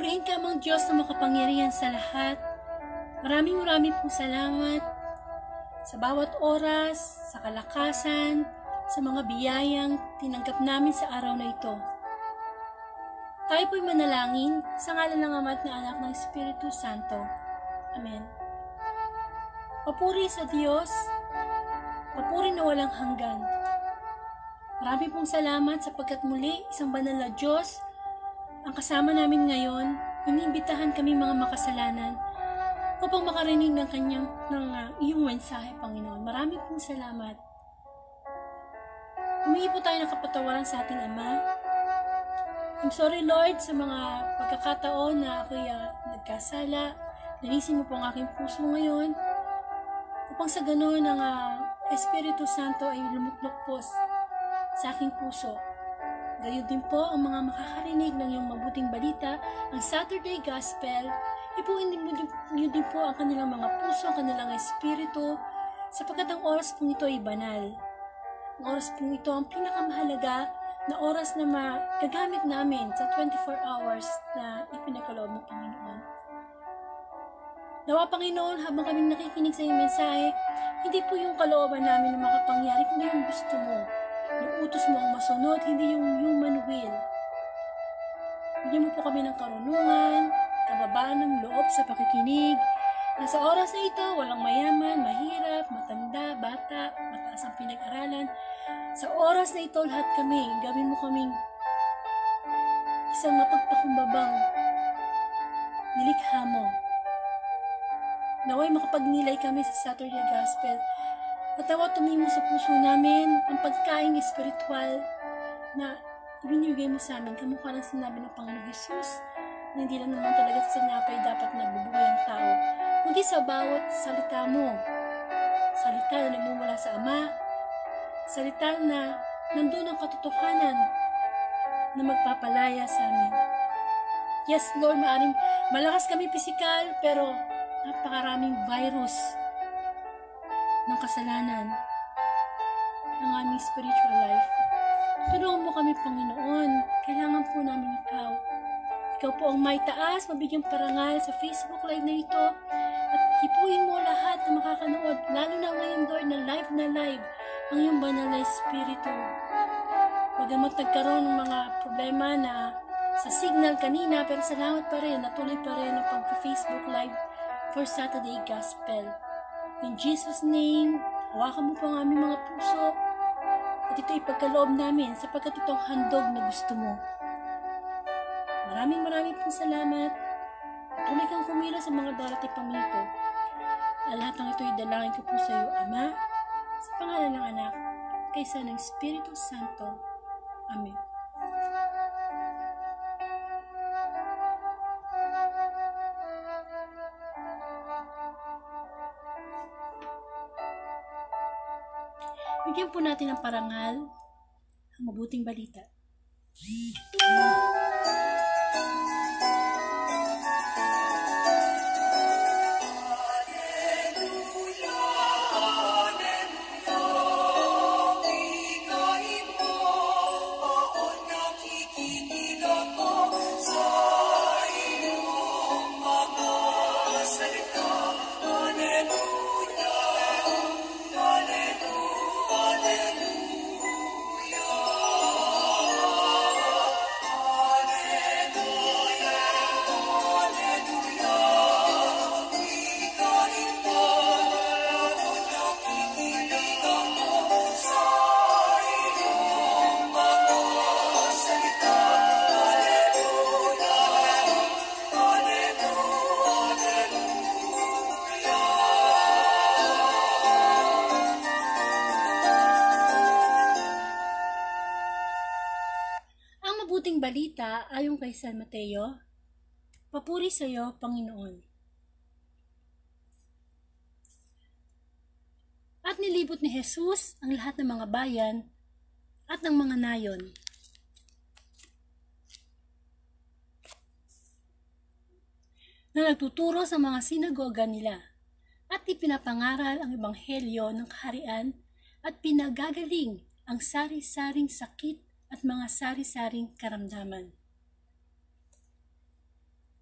Purihin ka amang Diyos na makapangyarihan sa lahat. Maraming pong salamat sa bawat oras, sa kalakasan, sa mga biyayang tinanggap namin sa araw na ito. Tayo po'y manalangin sa ngalan ng Ama at ng Anak ng Espiritu Santo. Amen. Papuri sa Diyos, papuri na walang hanggan. Marami pong salamat sapagkat muli isang banal na Diyos ang kasama namin ngayon. Iniimbitahan kami mga makasalanan upang makarinig ng iyong mensahe, Panginoon. Marami pong salamat. Humingi po tayo ng kapatawaran sa ating Ama. I'm sorry, Lord, sa mga pagkakataon na ako'y nagkasala. Linisin mo po ang aking puso ngayon upang sa ganoon ang Espiritu Santo ay lumuklok po sa aking puso. Gayon din po ang mga makakarinig ng iyong mabuting balita, ang Saturday Gospel. Ipuin niyo din po ang kanilang mga puso, ang kanilang espiritu, sapagkat ang oras pong ito ay banal. Ang oras pong ito ang pinakamahalaga na oras na magagamit namin sa 24 hours na ipinakaloob ng Panginoon. Nawa, Panginoon, habang kaming nakikinig sa iyong mensahe, hindi po yung kalooban namin na makapangyari, kundi yung gusto mo. Yung utos mo ang masunod, hindi yung human will. Bigyan mo po kami ng karunungan, kababaan ng loob sa pakikinig, na sa oras na ito, walang mayaman, mahirap, matanda, bata, mataas ang pinag-aralan. Sa oras na ito, lahat kami, gawin mo kaming isang mapagpakumbabang nilikha mo. Naway makapagnilay kami sa Saturday Gospel. At nawa tumimo sa puso namin ang pagkaing espiritual na ibinibigay mo sa amin. Kamukha ng sinabi ng Panginoong Jesus na hindi lang naman talaga sa sinapay dapat nabubuhay ang tao, kundi sa bawat salita mo. Salita na nagmumula sa Ama. Salita na nandun ang katotohanan na magpapalaya sa amin. Yes, Lord, maaring malakas kami pisikal, pero napakaraming virus ng kasalanan ng aming spiritual life. Tulungan mo kami, Panginoon. Kailangan po namin Ikaw. Ikaw po ang may taas, mabigyang parangal sa Facebook Live na ito. At hipuin mo lahat na makakanood, lalo na ngayon, Lord, na live ang iyong banal na Espiritu. Bagamat nagkaroon ng mga problema na sa signal kanina, pero salamat pa rin, natuloy pa rin ang pag-Facebook Live for Saturday Gospel. In Jesus' name, hawakan mo po ang aming mga puso at ito ipagkaloob namin sapagkat itong handog na gusto mo. Maraming pong salamat. Patuloy kang kumila sa mga darating pang minuto. At lahat ng ito idalangin ko po sa iyo, Ama, sa pangalan ng Anak, kaysa ng Espiritu Santo. Amen. Bigyan po natin ng parangal ang mabuting balita. Mabuting balita ayon kay San Mateo. Papuri sa iyo, Panginoon. At nilibot ni Jesus ang lahat ng mga bayan at ng mga nayon. Na nagtuturo sa mga sinagoga nila at ipinapangaral ang ebanghelyo ng kaharian at pinagagaling ang sari-saring sakit at mga sari-saring karamdaman.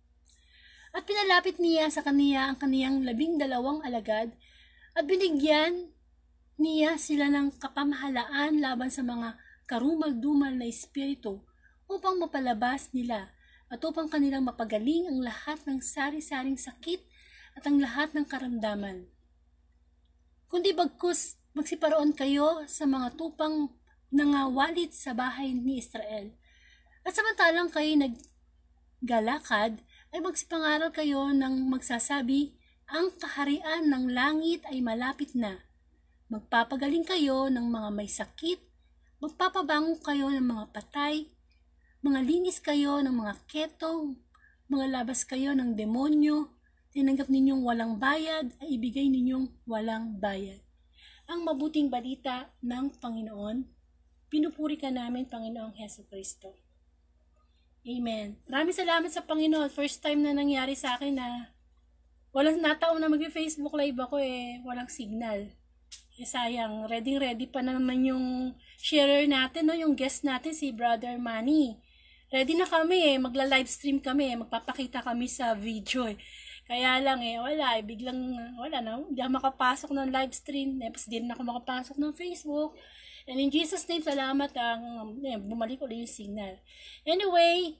At pinalapit niya sa kaniya ang kaniyang 12 alagad at binigyan niya sila ng kapamahalaan laban sa mga karumal-dumal na espiritu upang mapalabas nila at upang kanilang mapagaling ang lahat ng sari-saring sakit at ang lahat ng karamdaman. Kundi bagkus magsiparoon kayo sa mga tupang nangawalit sa bahay ni Israel. At samantalang kayo naggalakad, ay magsipangaral kayo ng magsasabi, ang kaharian ng langit ay malapit na. Magpapagaling kayo ng mga may sakit, magpapabango kayo ng mga patay, mga linis kayo ng mga ketong, mga labas kayo ng demonyo, tinanggap ninyong walang bayad, ay ibigay ninyong walang bayad. Ang mabuting balita ng Panginoon, pinupuri ka namin, Panginoong Hesus Kristo. Amen. Maraming salamat sa Panginoon. First time na nangyari sa akin na walang nataon na mag-Facebook live ako walang signal. Sayang, ready pa naman yung sharer natin, no? Yung guest natin, si Brother Manny. Ready na kami magla-live stream kami, magpapakita kami sa video Kaya lang wala, biglang wala na, hindi ako makapasok ng live stream, tapos di na ako makapasok ng Facebook. And in Jesus' name, salamat bumalik ulit yung signal. Anyway,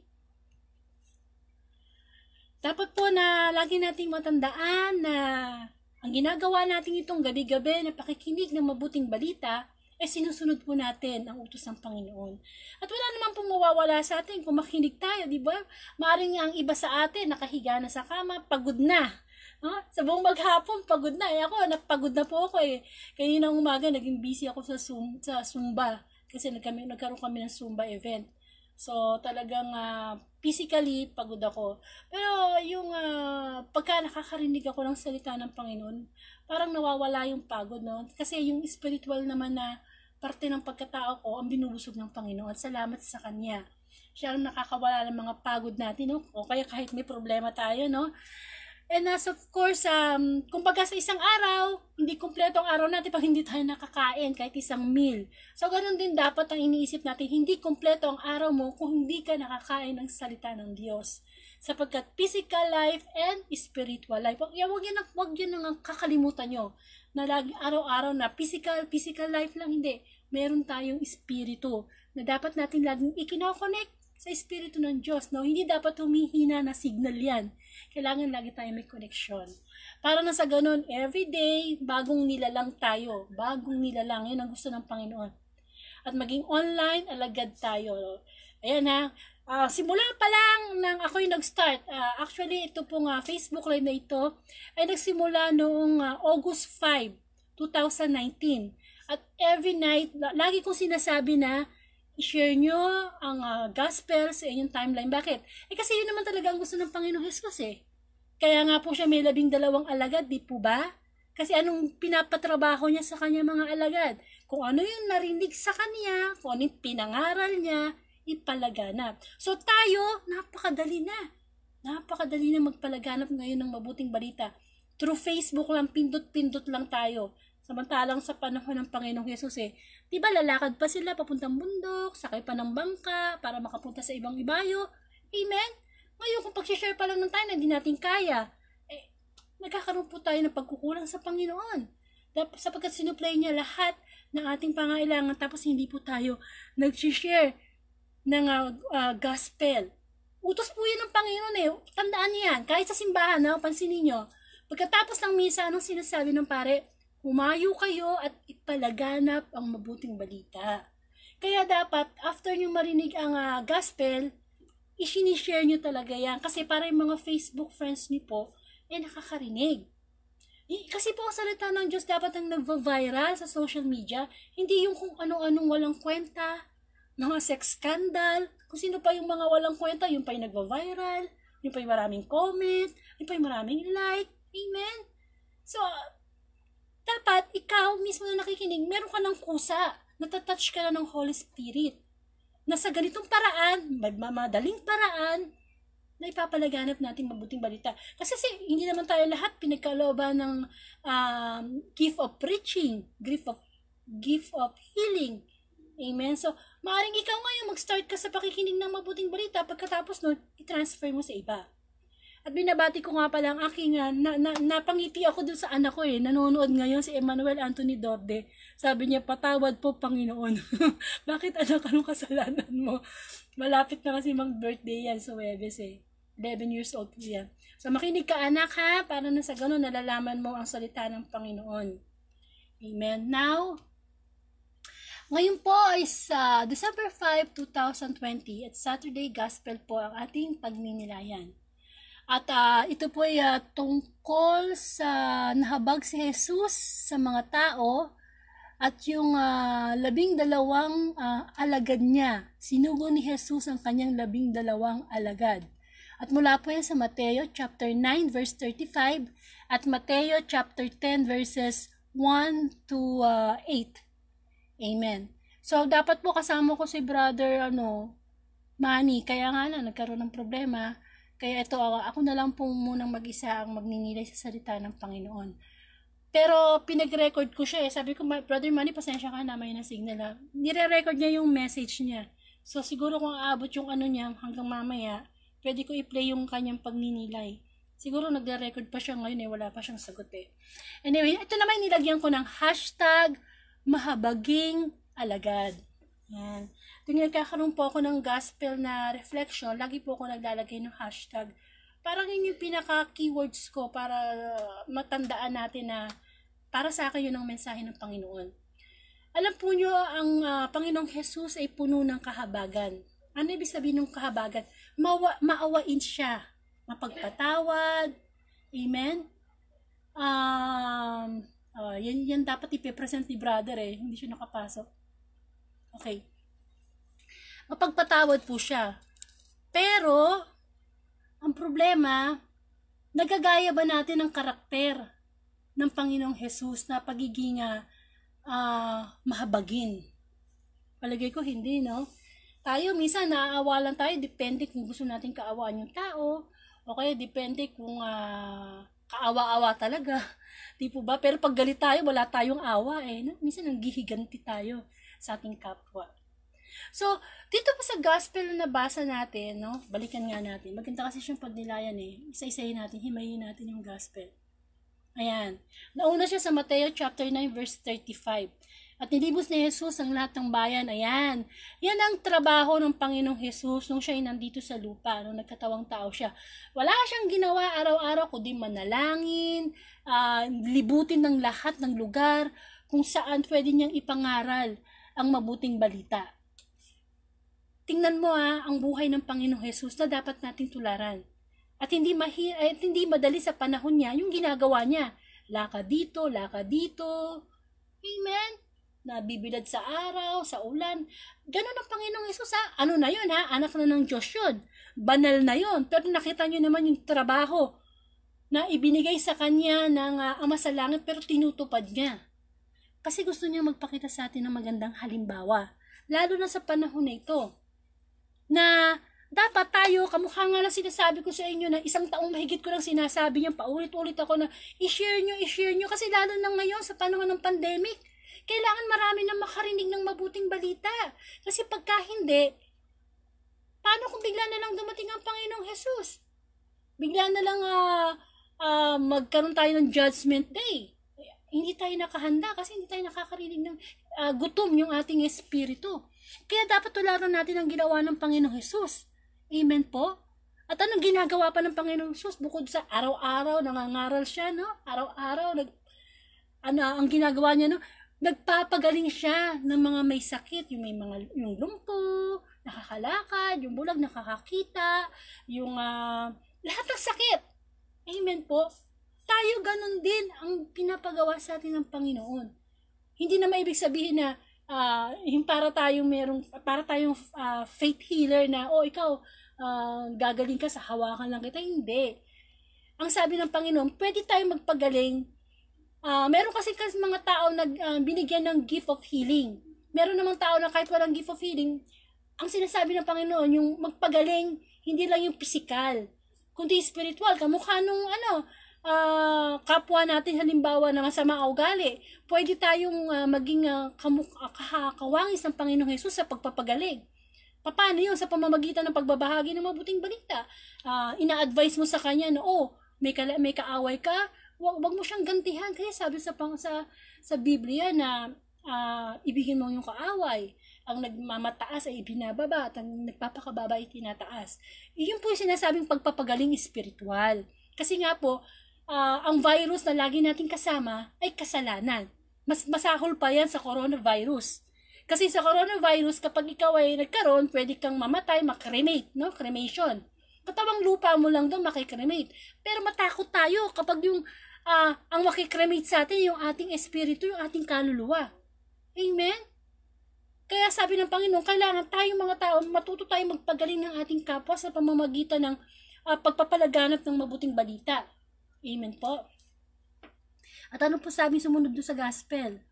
dapat po na lagi nating matandaan na ang ginagawa natin itong gabi-gabi na pakikinig ng mabuting balita, sinusunod po natin ang utos ng Panginoon. At wala naman pong mawawala sa atin kung makinig tayo, di ba? Maaring ang iba sa atin, nakahiga na sa kama, pagod na. Sa buong maghapon, pagod na. Ako, napagod na po ako Kaya ng umaga, naging busy ako sa Zumba. Kasi nagkaroon kami ng Zumba event. So, talagang physically, pagod ako. Pero yung pagka nakakarinig ako ng salita ng Panginoon, parang nawawala yung pagod, no? Kasi yung spiritual naman na parte ng pagkatao ko, ang binubusog ng Panginoon. Salamat sa Kanya. Siya ang nakakawala ng mga pagod natin, no? O kaya kahit may problema tayo, no? And as of course, kumbaga sa isang araw, hindi kumpleto ang araw natin pag hindi tayo nakakain kahit isang meal. So, ganun din dapat ang iniisip natin, hindi kumpleto ang araw mo kung hindi ka nakakain ng salita ng Diyos. Sapagkat physical life and spiritual life, wag yan ang kakalimutan nyo, na lagi araw-araw na physical life lang, hindi. Meron tayong espiritu na dapat natin laging ikino-connect sa espiritu ng Diyos. No? Hindi dapat humihina na signal yan. Kailangan lagi tayo may connection. Para na sa ganun, everyday, bagong nilalang tayo. Bagong nilalang. Yan ang gusto ng Panginoon. At maging online, alagad tayo. Ayan simula pa lang nang ako'y nag-start. Actually, ito pong Facebook Live na ito ay nagsimula noong August 5, 2019. At every night, lagi kong sinasabi na i-share nyo ang gospel sa inyong timeline. Bakit? Kasi yun naman talaga ang gusto ng Panginoong Hesus Kaya nga po siya may 12 alagad, di po ba? Kasi anong pinapatrabaho niya sa kanya mga alagad? Kung ano yung narinig sa kanya, kung ano yung pinangaral niya, ipalaganap. So tayo, napakadali na magpalaganap ngayon ng mabuting balita. Through Facebook lang, pindot-pindot lang tayo. Samantalang sa panahon ng Panginoong Hesus di ba lalakad pa sila papuntang bundok, sakay pa ng bangka para makapunta sa ibang ibayo. Amen? Ngayon kung pag-share pa lang ng tayo na hindi natin kaya, nagkakaroon po tayo ng pagkukulang sa Panginoon. Sapagkat sinupply niya lahat ng ating pangailangan, tapos hindi po tayo nag-share ng gospel. Utos po yan ng Panginoon Tandaan niyo yan. Kahit sa simbahan, pansinin niyo. Pagkatapos ng misa, anong sinasabi ng pare? Humayo kayo at ipalaganap ang mabuting balita. Kaya dapat, after nyo marinig ang gospel, i-share nyo talaga yan. Kasi para yung mga Facebook friends nyo po, nakakarinig. Kasi po ang salita ng Diyos dapat ang nagva-viral sa social media. Hindi yung kung anong-anong walang kwenta, mga sex scandal, kung sino pa yung mga walang kwenta, yung pa yung nagva-viral, yung pa yung maraming comment, yung pa yung maraming like. Amen? So, dapat ikaw mismo na nakikinig, meron ka ng kusa, natatouch ka na ng Holy Spirit, na sa ganitong paraan, madaling paraan, na ipapalaganap natin mabuting balita. Kasi hindi naman tayo lahat pinagkalooban ng gift of preaching, gift of healing. Amen? So, maaaring ikaw ngayon mag-start ka sa pakikinig ng mabuting balita, pagkatapos nun, i-transfer mo sa iba. At binabati ko nga pala ang aking, napangiti ako dun sa anak ko nanonood ngayon si Emmanuel Anthony Dorde. Sabi niya, patawad po Panginoon. Bakit anak, anong kasalanan mo? Malapit na kasi mag-birthday yan sa Webes 11 years old po yan. So makinig ka anak ha, para na sa ganun nalalaman mo ang salita ng Panginoon. Amen. Now, ngayon po is December 5, 2020 at Saturday Gospel po ang ating pagninilayan. At ito po ay tungkol sa nahabag si Jesus sa mga tao at yung 12 alagad niya. Sinugo ni Jesus ang kanyang 12 alagad. At mula po yan sa Mateo chapter 9 verse 35 at Mateo chapter 10 verses 1 to 8. Amen. So dapat po kasama ko si brother Manny, kaya nga nagkaroon ng problema. Kaya ito, ako na lang po munang mag-isa ang magninilay sa salita ng Panginoon. Pero pinag-record ko siya Sabi ko, Brother Manny, pasensya ka na, may na signal Nire-record niya yung message niya. So siguro kung aabot yung niya hanggang mamaya, pwede ko i-play yung kanyang pagninilay. Siguro nagre-record pa siya ngayon wala pa siyang sagot Anyway, ito naman nilagyan ko ng hashtag mahabaging alagad. Yan. Tuwing nagkakaroon po ako ng gospel na reflection, lagi po ako naglalagay ng hashtag. Parang yun yung pinaka-keywords ko para matandaan natin na para sa akin yun ang mensahe ng Panginoon. Alam po nyo, ang Panginoong Jesus ay puno ng kahabagan. Ano ibig sabihin ng kahabagan? Maawain siya. Mapagpatawad. Amen? Yan dapat ipipresent ni brother Hindi siya nakapasok. Okay. Mapagpatawad po siya. Pero, ang problema, nagagaya ba natin ang karakter ng Panginoong Jesus na pagiging mahabagin? Palagay ko hindi, no? Tayo, minsan naaawalan tayo, depende kung gusto natin kaawaan yung tao, o kaya depende kung kaawa-awa talaga. Di po ba? Pero pag galit tayo, wala tayong awa no? Minsan nanggihiganti tayo sa ating kapwa. So, dito pa sa gospel na nabasa natin, no? Balikan nga natin. Maganda kasi siyang pagnilayan Isa-isahin natin, himayin natin yung gospel. Ayan. Nauna siya sa Mateo chapter 9 verse 35. At nilibos ni Jesus ang lahat ng bayan. Ayan. Yan ang trabaho ng Panginoong Jesus nung siya ay nandito sa lupa, nung nagkatawang tao siya. Wala siyang ginawa araw-araw kundi manalangin, libutin ng lahat ng lugar kung saan pwede niyang ipangaral ang mabuting balita. Tingnan mo ang buhay ng Panginoong Jesus na dapat nating tularan. At hindi madali sa panahon niya yung ginagawa niya. Lakad dito, lakad dito. Amen? Nabibilad sa araw, sa ulan. Ganon ang Panginoong Jesus Ano na yun Anak na ng Diyos yun. Banal na yun. Pero nakita nyo naman yung trabaho na ibinigay sa kanya ng Ama sa Langit pero tinutupad niya. Kasi gusto niya magpakita sa atin ng magandang halimbawa. Lalo na sa panahon na ito. Na dapat tayo, kamukha nga lang sinasabi ko sa inyo na 1 taong mahigit ko lang sinasabi niya, paulit-ulit ako na i-share nyo, kasi lalo na ngayon sa panahon ng pandemic, kailangan marami na makarinig ng mabuting balita. Kasi pagka hindi, paano kung bigla na lang dumating ang Panginoong Jesus? Bigla na lang magkaroon tayo ng Judgment Day. Hindi tayo nakahanda kasi hindi tayo nakakarinig ng gutom yung ating espiritu. Kaya dapat tularan natin ang ginawa ng Panginoong Jesus. Amen po? At anong ginagawa pa ng Panginoong Jesus? Bukod sa araw-araw, nangangaral siya, no? Araw-araw, ang ginagawa niya, no? Nagpapagaling siya ng mga may sakit, yung lumpo, nakakalakad, yung bulag, nakakakita, yung lahat ng sakit. Amen po? Tayo ganun din ang pinapagawa sa atin ng Panginoon. Hindi na maibig sabihin na yung para tayong faith healer na ikaw gagaling ka sa hawakan lang kita. Hindi. Ang sabi ng Panginoon, pwede tayong magpagaling. Meron kasi mga tao na binigyan ng gift of healing. Meron namang tao na kahit walang gift of healing, ang sinasabi ng Panginoon, yung magpagaling, hindi lang yung physical, kundi spiritual. Kamukha nung kapwa natin halimbawa na masama ugali, pwede tayong maging kawangis ng Panginoong Jesus sa pagpapagaling. Paano yun? Sa pamamagitan ng pagbabahagi ng mabuting balita. Ina-advise mo sa kanya na, may kaaway ka, wag mo siyang gantihan. Kaya sabi sa Biblia na ibigin mo yung kaaway. Ang nagmamataas ay ibinababa at ang nagpapakababa ay tinataas. Iyon po yung sinasabing pagpapagaling espiritual. Kasi nga po, ang virus na lagi nating kasama ay kasalanan. Mas masahol pa yan sa coronavirus. Kasi sa coronavirus, kapag ikaw ay nagkaroon, pwede kang mamatay, makremate, no? Cremation. Katawang lupa mo lang doon, makikremate. Pero matakot tayo kapag ang makikremate sa atin, yung ating espiritu, yung ating kaluluwa. Amen? Kaya sabi ng Panginoon, kailangan tayong mga tao, matuto tayong magpagaling ng ating kapwa sa pamamagitan ng pagpapalaganap ng mabuting balita. Amen po. At ano po sabi sumunod doon sa gospel?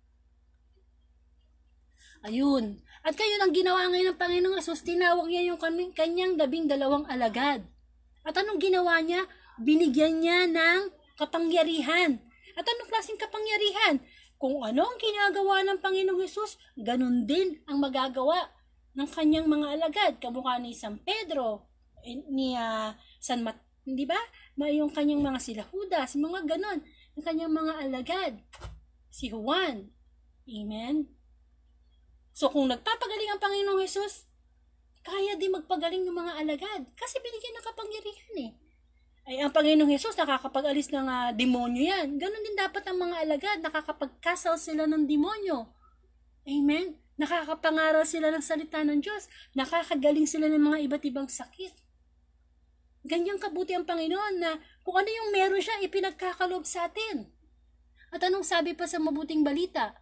Ayun. At kayo ang ginawa ngayon ng Panginoong Hesus, tinawag niya yung kanyang 12 alagad. At anong ginawa niya? Binigyan niya ng kapangyarihan. At anong klaseng kapangyarihan? Kung ano ang ginagawa ng Panginoong Hesus, ganun din ang magagawa ng kanyang mga alagad. Kamukha ni San Pedro, ni San Mat, di ba? Yung kanyang mga sila Judas, mga ganon. Yung kanyang mga alagad. Si Juan. Amen? So kung nagpapagaling ang Panginoong Hesus, kaya din magpagaling ng mga alagad. Kasi binigyan ng kapangyarihan eh. Ay ang Panginoong Hesus nakakapag-alis ng demonyo yan. Ganon din dapat ang mga alagad. Nakakapag-castle sila ng demonyo. Amen? Nakakapangaral sila ng salita ng Diyos. Nakakagaling sila ng mga iba't ibang sakit. Ganyang kabuti ang Panginoon na kung ano yung meron siya, ipinagkakalob sa atin. At anong sabi pa sa mabuting balita?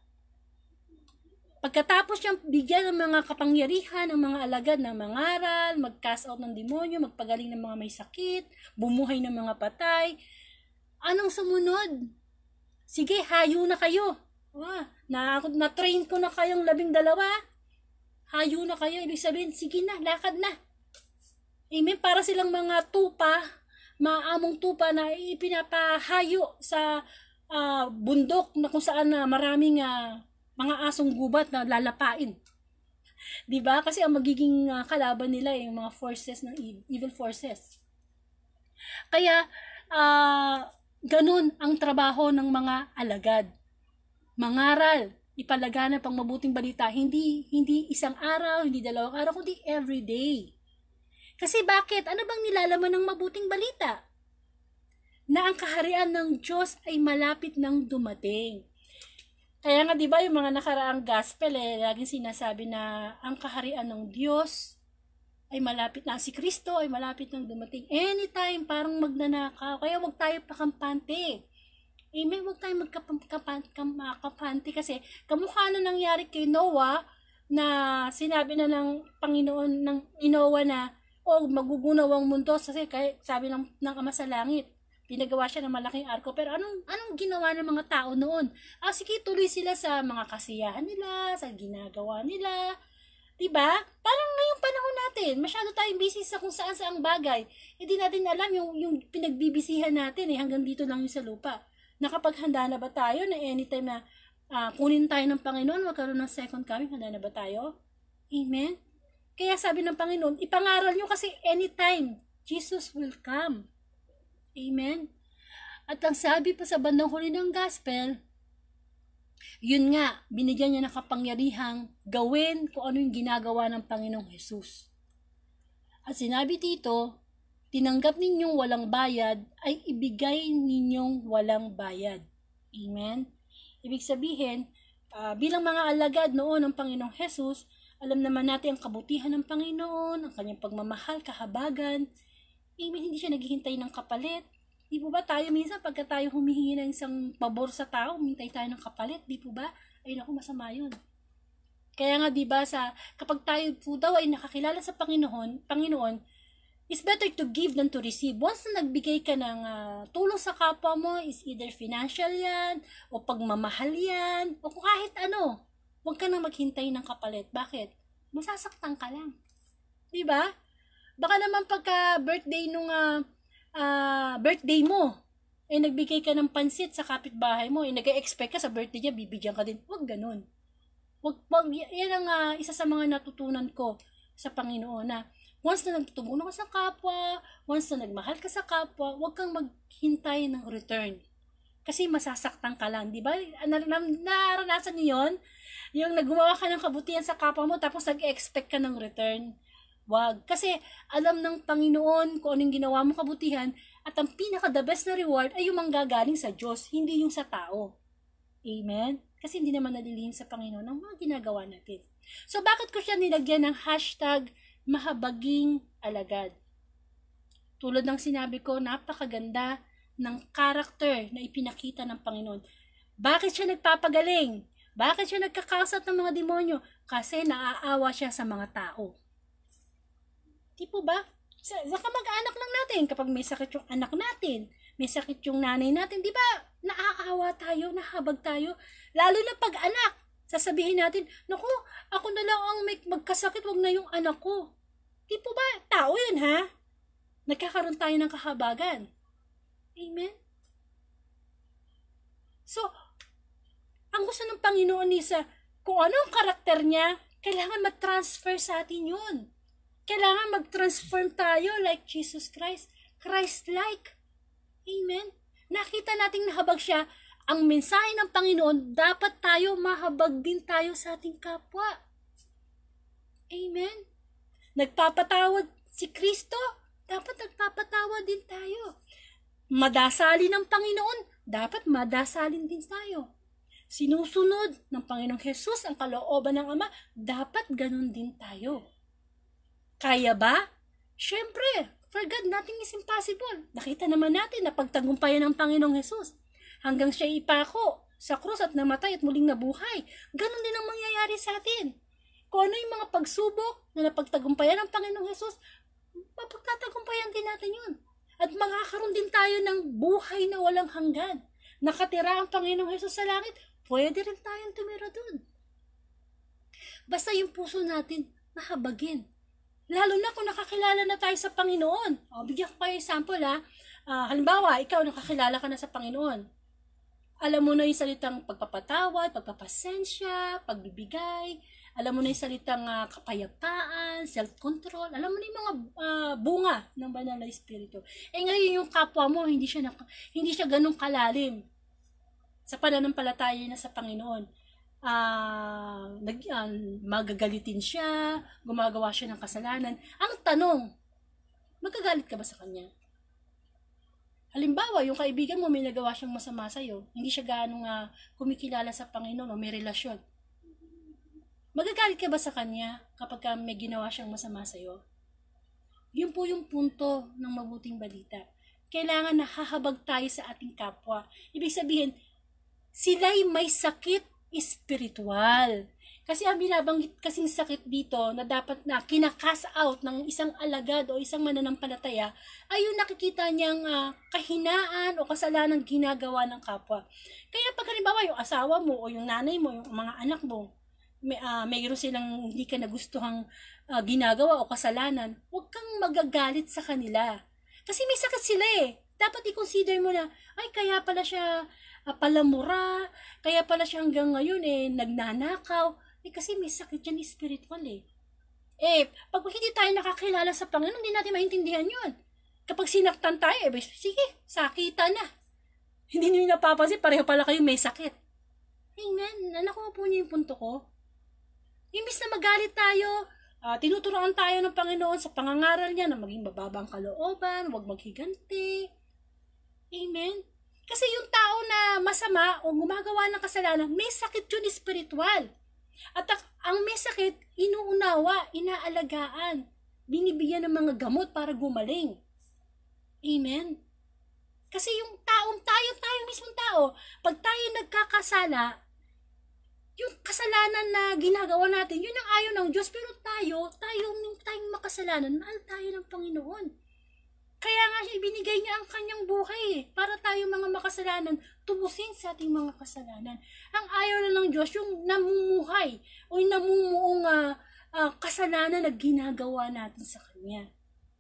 Pagkatapos niyang bigyan ng mga kapangyarihan, ng mga alagad na mangaral, mag-cast out ng demonyo, magpagaling ng mga may sakit, bumuhay ng mga patay, anong sumunod? Sige, hayo na kayo. Na-train ko na kayong 12. Hayo na kayo. Ibig sabihin, sige na, lakad na. Amen? Para silang mga tupa, maamong tupa na ipinapahayo sa bundok na kung saan maraming mga asong gubat na lalapain. 'Di ba? Kasi ang magiging kalaban nila yung mga forces ng evil forces. Kaya ganun ang trabaho ng mga alagad. Mangaral, ipalaganap ang mabuting balita, hindi isang araw, hindi 2 araw, kundi every day. Kasi bakit? Ano bang nilalaman ng mabuting balita? Na ang kaharian ng Diyos ay malapit nang dumating. Kaya nga 'di ba yung mga nakaraang gospel laging sinasabi na ang kaharian ng Diyos ay malapit na, si Kristo ay malapit nang dumating. Anytime parang magnanakaw. Kaya wag tayo pakampante. Amen, wag tayo magkampante kasi kamukha na nangyari kay Noah na sinabi na ng Panginoon ng Noah na magugunaw ang mundo kasi sabi ng Ama sa langit. Pinagawa siya ng malaking arko. Pero anong ginawa ng mga tao noon? Sige, tuloy sila sa mga kasiyahan nila, sa ginagawa nila. Diba? Parang ngayong panahon natin, masyado tayong busy sa kung saan-saang bagay. Hindi natin alam yung pinagbibisihan natin hanggang dito lang yung sa lupa. Nakapaghanda na ba tayo na anytime na kunin tayo ng Panginoon, magkaroon ng second coming, handa na ba tayo? Amen? Kaya sabi ng Panginoon, ipangaral nyo kasi anytime, Jesus will come. Amen? At ang sabi pa sa bandang huli ng gospel, yun nga, binigyan niya ng kapangyarihang gawin kung ano yung ginagawa ng Panginoong Hesus. At sinabi dito, tinanggap ninyong walang bayad ay ibigay ninyong walang bayad. Amen? Ibig sabihin, bilang mga alagad noon ng Panginoong Hesus, alam naman natin ang kabutihan ng Panginoon, ang kanyang pagmamahal, kahabagan. Amen, hindi siya naghihintay ng kapalit. Di po ba tayo minsan pagka tayo humihingi ng isang pabor sa tao, humintay tayo ng kapalit, di po ba? Ay naku, masama yun. Kaya nga di ba kapag tayo po daw ay nakakilala sa Panginoon, it's better to give than to receive. Once na nagbigay ka ng tulong sa kapwa mo, is either financial yan, o pagmamahal yan, o kahit ano, huwag ka nang maghintay ng kapalit. Bakit? Masasaktan ka lang. Di ba? Baka naman pagka birthday birthday mo, nagbigay ka ng pansit sa kapitbahay mo, nag-expect ka sa birthday niya, bibigyan ka din. Huwag ganun. Yan ang isa sa mga natutunan ko sa Panginoon na once na nagtutulungan ka sa kapwa, once na nagmahal ka sa kapwa, huwag kang maghintay ng return. Kasi masasaktan ka lang, di ba? Naranasan niyo yun? Yung naggumawa ka ng kabutihan sa kapwa mo, tapos nag-expect ka ng return. Wag. Kasi alam ng Panginoon kung anong ginawa mo kabutihan, at ang pinaka-the best na reward ay yung manggagaling sa Diyos, hindi yung sa tao. Amen? Kasi hindi naman nalilihim sa Panginoon ang mga ginagawa natin. So, bakit ko siya nilagyan ng hashtag mahabaging alagad? Tulad ng sinabi ko, napakaganda ng karakter na ipinakita ng Panginoon. Bakit siya nagpapagaling? Bakit siya nagkakasat ng mga demonyo? Kasi naaawa siya sa mga tao. Di po ba? Sa kamag-anak lang natin, kapag may sakit yung anak natin, may sakit yung nanay natin, di ba? Naaawa tayo, nahabag tayo. Lalo na pag anak, sasabihin natin, naku, ako na lang ang magkasakit, wag na yung anak ko. Di po ba? Tao yun, ha? Nagkakaroon tayo ng kahabagan. Amen? So, ang gusto ng Panginoon is, kung ano ang karakter niya, kailangan mag-transfer sa atin yun. Kailangan mag-transform tayo like Jesus Christ. Christ-like. Amen? Nakita nating nahabag siya. Ang mensahe ng Panginoon, dapat tayo mahabag din tayo sa ating kapwa. Amen? Nagpapatawad si Kristo, dapat nagpapatawad din tayo. Madasali ng Panginoon, dapat madasalin din tayo. Sinusunod ng Panginoong Jesus ang kalooban ng Ama, dapat ganun din tayo. Kaya ba? Siyempre, for God, nothing is impossible. Nakita naman natin na pagtagumpayan ng Panginoong Jesus. Hanggang siya ipako sa krus at namatay at muling nabuhay. Ganon din ang mangyayari sa atin. Kung ano yung mga pagsubok na napagtagumpayan ng Panginoong Jesus, mapagtatagumpayan din natin yun. At makakaroon din tayo ng buhay na walang hanggan. Nakatira ang Panginoong Jesus sa langit, pwede rin tayong tumira dun. Basta yung puso natin mahabagin. Lalo na kung nakakilala na tayo sa Panginoon. O, bigyan ko kayo example ha. Halimbawa, ikaw nakakilala ka na sa Panginoon. Alam mo na yung salitang pagpapatawad, pagpapasensya, pagbibigay. Alam mo na yung salitang kapayapaan, self-control. Alam mo na yung mga bunga ng banal na espiritu. Ngayon yung kapwa mo, hindi siya ganun kalalim. Sa pananampalataya na sa Panginoon. Magagalitin siya, gumagawa siya ng kasalanan. Ang tanong, magagalit ka ba sa kanya? Halimbawa, yung kaibigan mo may nagawa siyang masama sa'yo, hindi siya ganong kumikilala sa Panginoon o may relasyon. Magagalit ka ba sa kanya kapag may ginawa siyang masama sa'yo? Yun po yung punto ng mabuting balita. Kailangan nahahabag tayo sa ating kapwa. Ibig sabihin, sila'y may sakit espiritual. Kasi ang binabanggit kasing sakit dito na dapat na kinakas out ng isang alagad o isang mananampalataya ay yung nakikita niyang kahinaan o kasalanan ginagawa ng kapwa. Kaya pag halimbawa yung asawa mo o yung nanay mo, yung mga anak mo, mayroon silang hindi ka nagustuhang ginagawa o kasalanan, huwag kang magagalit sa kanila. Kasi may sakit sila eh. Dapat i-consider mo na, ay kaya pala siya palamura, kaya pala siya hanggang ngayon nagnanakaw. Kasi may sakit yan spiritual eh. Pag hindi tayo nakakilala sa Panginoon, hindi natin maintindihan yun. Kapag sinaktan tayo, sige, sakita na. Hindi nyo napapansin, pareho pala kayo may sakit. Amen. Nakuha po niyo yung punto ko. Imbis na magalit tayo, tinuturoan tayo ng Panginoon sa pangangaral niya na maging mababang kalooban, huwag maghiganti. Amen. Kasi yung tao na masama o gumagawa ng kasalanan, may sakit yun spiritual. At ang may sakit, inuunawa, inaalagaan, binibigyan ng mga gamot para gumaling. Amen. Kasi yung tayo mismong tao, pag tayo nagkakasala, yung kasalanan na ginagawa natin, yun ang ayaw ng Diyos. Pero tayong makasalanan, mahal tayo ng Panginoon. Kaya nga siya ibinigay niya ang kanyang buhay para tayo mga makasalanan, tubusin sa ating mga kasalanan. Ang ayaw na ng Diyos, yung namumuhay o yung namumuong kasalanan na ginagawa natin sa Kanya.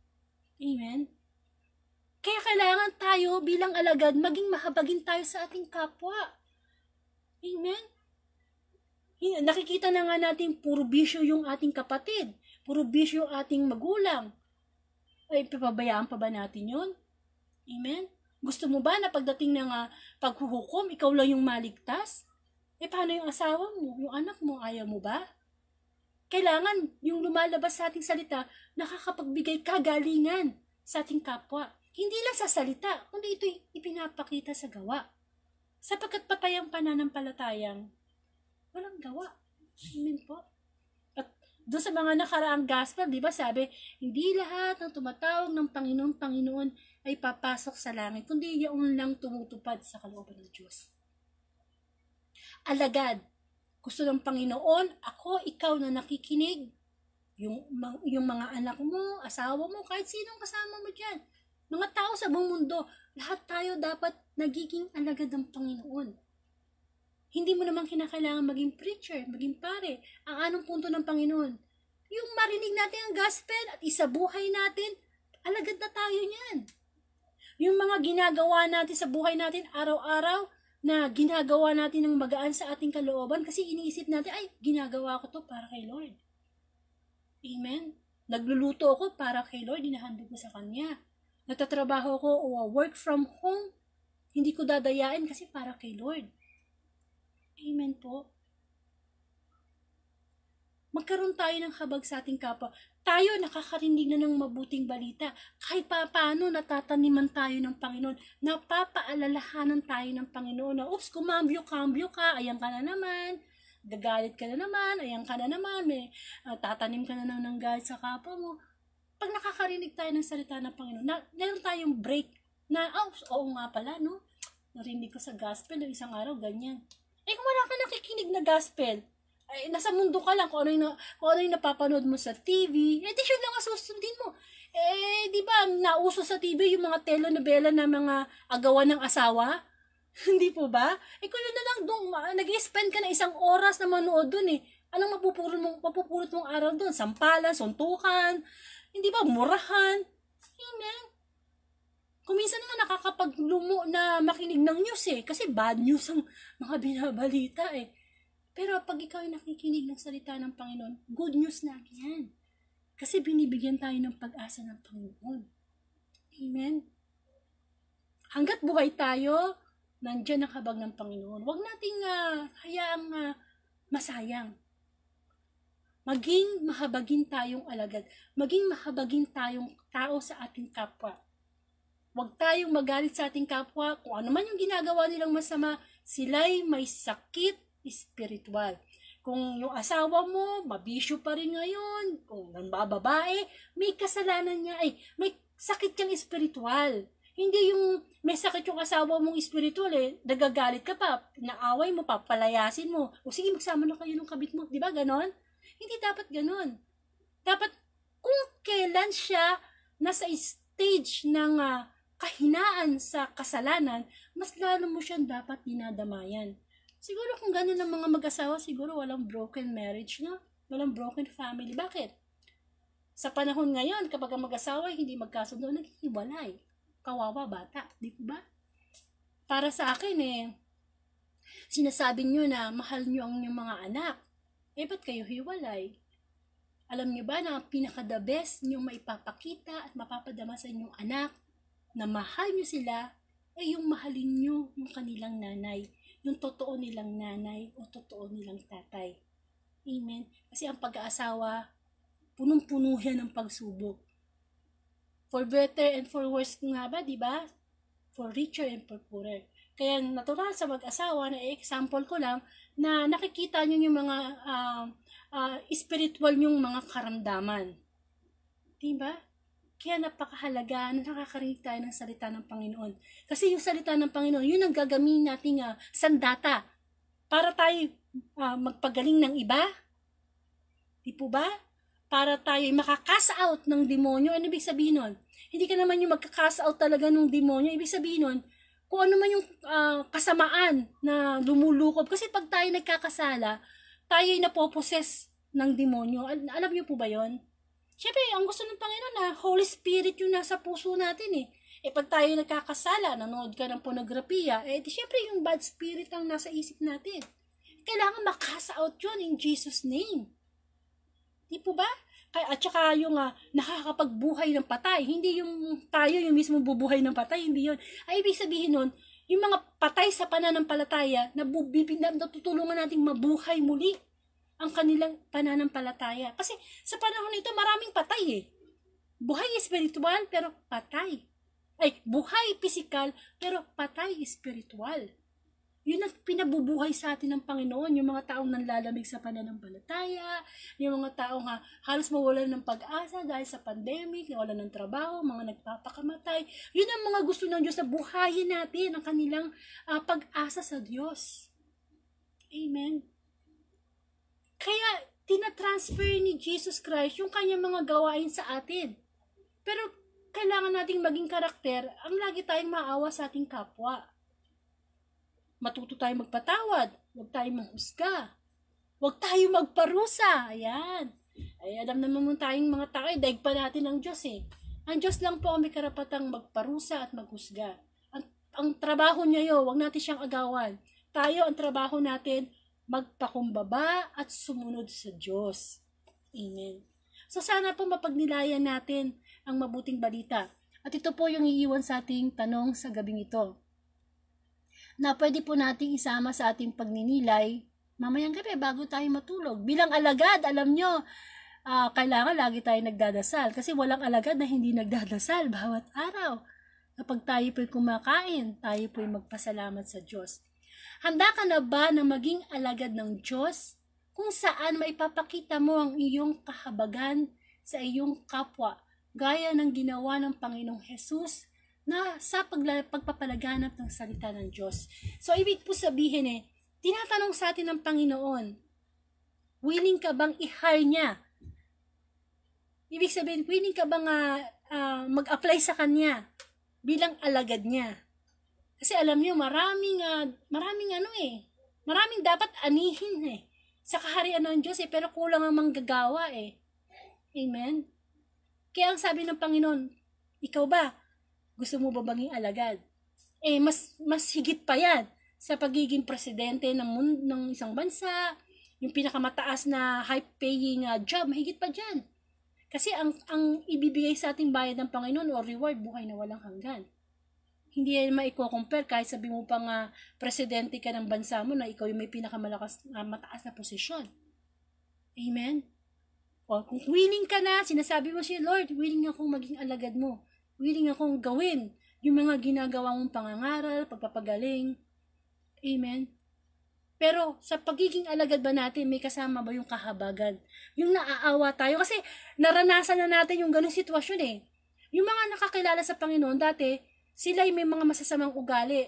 Amen? Kaya kailangan tayo bilang alagad, maging mahabagin tayo sa ating kapwa. Amen? Nakikita na nga natin puro bisyo yung ating kapatid, puro bisyo yung ating magulang. Ay, papabayaan pa ba natin yun? Amen? Gusto mo ba na pagdating ng paghuhukom, ikaw lang yung maligtas? Paano yung asawa mo, yung anak mo, ayaw mo ba? Kailangan yung lumalabas sa ating salita, nakakapagbigay kagalingan sa ating kapwa. Hindi lang sa salita, kundi ito ipinapakita sa gawa. Sapagkat patay ang pananampalatayang walang gawa. Amen po. At doon sa mga nakaraang gospel, di ba sabi, hindi lahat ng tumatawag ng Panginoon ay papasok sa langit, kundi yaon lang tumutupad sa kalooban ng Diyos. Alagad, gusto ng Panginoon, ako, ikaw na nakikinig, yung mga anak mo, asawa mo, kahit sinong kasama mo dyan, mga tao sa buong mundo, lahat tayo dapat nagiging alagad ng Panginoon. Hindi mo naman kinakailangan maging preacher, maging pare. Ang anong punto ng Panginoon? Yung marinig natin ang gospel at isabuhay natin, alagad na tayo niyan. Yung mga ginagawa natin sa buhay natin araw-araw, na ginagawa natin ng magaan sa ating kalooban kasi iniisip natin, ay, ginagawa ko to para kay Lord. Amen? Nagluluto ako para kay Lord, hinahandog ko sa Kanya. Natatrabaho ko o work from home, hindi ko dadayain kasi para kay Lord. Amen po. Magkaroon tayo ng habag sa ating kapwa. Tayo nakakarinig na ng mabuting balita. Kahit paano natataniman tayo ng Panginoon. Napapaalalahanan tayo ng Panginoon na, oops, kumambyo-kambyo ka, ayan ka na naman. Gagalit ka na naman, ayan ka na naman. Tatanim ka na ng galit sa kapwa mo. Pag nakakarinig tayo ng salita ng Panginoon, meron tayong break na, oo nga pala, no? Narinig ko sa gospel ng isang araw, ganyan. Kung wala ka nakikinig na gospel, ay, nasa mundo ka lang, kung ano yung napapanood mo sa TV, di yun lang ang susundin mo. Di ba, nauso sa TV yung mga telenovela na mga agawan ng asawa? Hindi po ba? Kung yun na lang doon, nag-spend ka na 1 oras na manood doon Anong mapupulot mong araw doon? Sampalan, suntukan, hindi ba, murahan? Amen. Kung minsan nga nakakapaglumo na makinig ng news kasi bad news ang mga binabalita Pero pag ikaw ay nakikinig ng salita ng Panginoon, good news na yan. Kasi binibigyan tayo ng pag-asa ng Panginoon. Amen? Hanggat buhay tayo, nandyan ang habag ng Panginoon. Huwag nating hayaang masayang. Maging mahabagin tayong alagad. Maging mahabagin tayong tao sa ating kapwa. Huwag tayong magalit sa ating kapwa. Kung ano man yung ginagawa nilang masama, sila'y may sakit spiritual. Kung yung asawa mo, mabisyo pa rin ngayon, kung babae, may kasalanan niya, may sakit kang spiritual. Hindi yung may sakit yung asawa mong spiritual nagagalit ka pa, naaway mo pa, palayasin mo. O sige, magsama na kayo ng kabit mo. Di ba ganon? Hindi dapat ganon. Dapat kung kailan siya nasa stage ng kahinaan sa kasalanan, mas lalo mo siyang dapat dinadamayan. Siguro kung gano'n ang mga mag-asawa, siguro walang broken marriage, no? Walang broken family. Bakit? Sa panahon ngayon, kapag ang mag-asawa hindi magkasundo, naghihiwalay. Kawawa bata, di ba? Para sa akin sinasabi nyo na mahal nyo ang inyong mga anak. Ba't kayo hiwalay? Alam nyo ba na pinaka-the best nyo maipapakita at mapapadama sa inyong anak na mahal nyo sila, yung mahalin nyo yung kanilang nanay. Yung totoo nilang nanay o totoo nilang tatay. Amen? Kasi ang pag-aasawa, punong-puno yan ng pagsubok. For better and for worse nga ba, di ba? For richer and for poorer. Kaya natural sa mag-asawa, na example ko lang, na nakikita nyo yung mga spiritual yung mga karamdaman. Di ba? Kaya napakahalaga na nakakarinig tayo ng salita ng Panginoon. Kasi yung salita ng Panginoon, yun ang gagamitin nating sandata para tayo magpagaling ng iba. Di po ba? Para tayo makakasa out ng demonyo. Ano ibig sabihin nun? Hindi ka naman yung magkakasa out talaga ng demonyo. Ibig sabihin nun, kung ano man yung kasamaan na lumulukob. Kasi pag tayo nagkakasala, tayo ay napoposes ng demonyo. Alam niyo po ba yon? Siyempre, ang gusto ng Panginoon na Holy Spirit yung nasa puso natin pag tayo nagkakasala, nanood ka ng pornografiya, siyempre yung bad spirit ang nasa isip natin. Kailangan makasa out yun in Jesus' name. Di po ba? At saka yung nakakapagbuhay ng patay. Hindi yung tayo yung mismo bubuhay ng patay. Hindi yun. Ay, ibig sabihin nun, yung mga patay sa pananampalataya na natutulungan nating mabuhay muli ang kanilang pananampalataya. Kasi sa panahon nito, maraming patay eh. Buhay espiritual, pero patay. Ay, buhay pisikal, pero patay espiritual. Yun ang pinabubuhay sa atin ng Panginoon, yung mga taong nanlalamig sa pananampalataya, yung mga taong halos mawalan ng pag-asa dahil sa pandemic, nawalan ng trabaho, mga nagpapakamatay. Yun ang mga gusto ng Diyos na buhayin natin ang kanilang pag-asa sa Diyos. Amen. Kaya, tinatransfer ni Jesus Christ yung kanyang mga gawain sa atin. Pero, kailangan nating maging karakter ang lagi tayong maawa sa ating kapwa. Matuto tayong magpatawad. Huwag tayong manghusga. Huwag tayong magparusa. Ayan. Ay, alam naman mo tayong mga tao, daig pa natin ang Diyos eh. Ang Diyos lang po ang may karapatang magparusa at maghusga. Ang trabaho niya yun, huwag natin siyang agawan. Tayo, ang trabaho natin, magpakumbaba at sumunod sa Diyos. Amen. So sana po mapagnilayan natin ang mabuting balita. At ito po yung iiwan sa ating tanong sa gabing ito, na pwede po nating isama sa ating pagninilay mamayang gabi bago tayo matulog. Bilang alagad, alam nyo, kailangan lagi tayo nagdadasal kasi walang alagad na hindi nagdadasal bawat araw. Kapag tayo po'y kumakain, tayo po'y magpasalamat sa Diyos. Handa ka na ba na maging alagad ng Diyos kung saan maipapakita mo ang iyong kahabagan sa iyong kapwa gaya ng ginawa ng Panginoong Hesus na sa pagpapalaganap ng salita ng Diyos. So, ibig po sabihin tinatanong sa atin ng Panginoon, willing ka bang i-hire niya? Ibig sabihin, willing ka bang mag-apply sa Kanya bilang alagad niya? Kasi alam niyo, maraming dapat anihin sa kaharian ng Diyos pero kulang ang manggagawa Amen? Kaya ang sabi ng Panginoon, ikaw ba, gusto mo ba maging alagad? Mas higit pa yan sa pagiging presidente ng isang bansa, yung pinakamataas na high-paying job, mahigit pa dyan. Kasi ang ibibigay sa ating bayad ng Panginoon o reward, buhay na walang hanggan. Hindi yan maiko-compare kahit sabi mo pang presidente ka ng bansa mo na ikaw yung may pinakamataas na posisyon. Amen? O kung willing ka na, sinasabi mo siya, Lord, willing akong maging alagad mo. Willing akong gawin yung mga ginagawa mong pangangaral, pagpapagaling. Amen? Pero sa pagiging alagad ba natin, may kasama ba yung kahabagan? Yung naaawa tayo? Kasi naranasan na natin yung ganung sitwasyon Yung mga nakakilala sa Panginoon dati, sila may mga masasamang ugali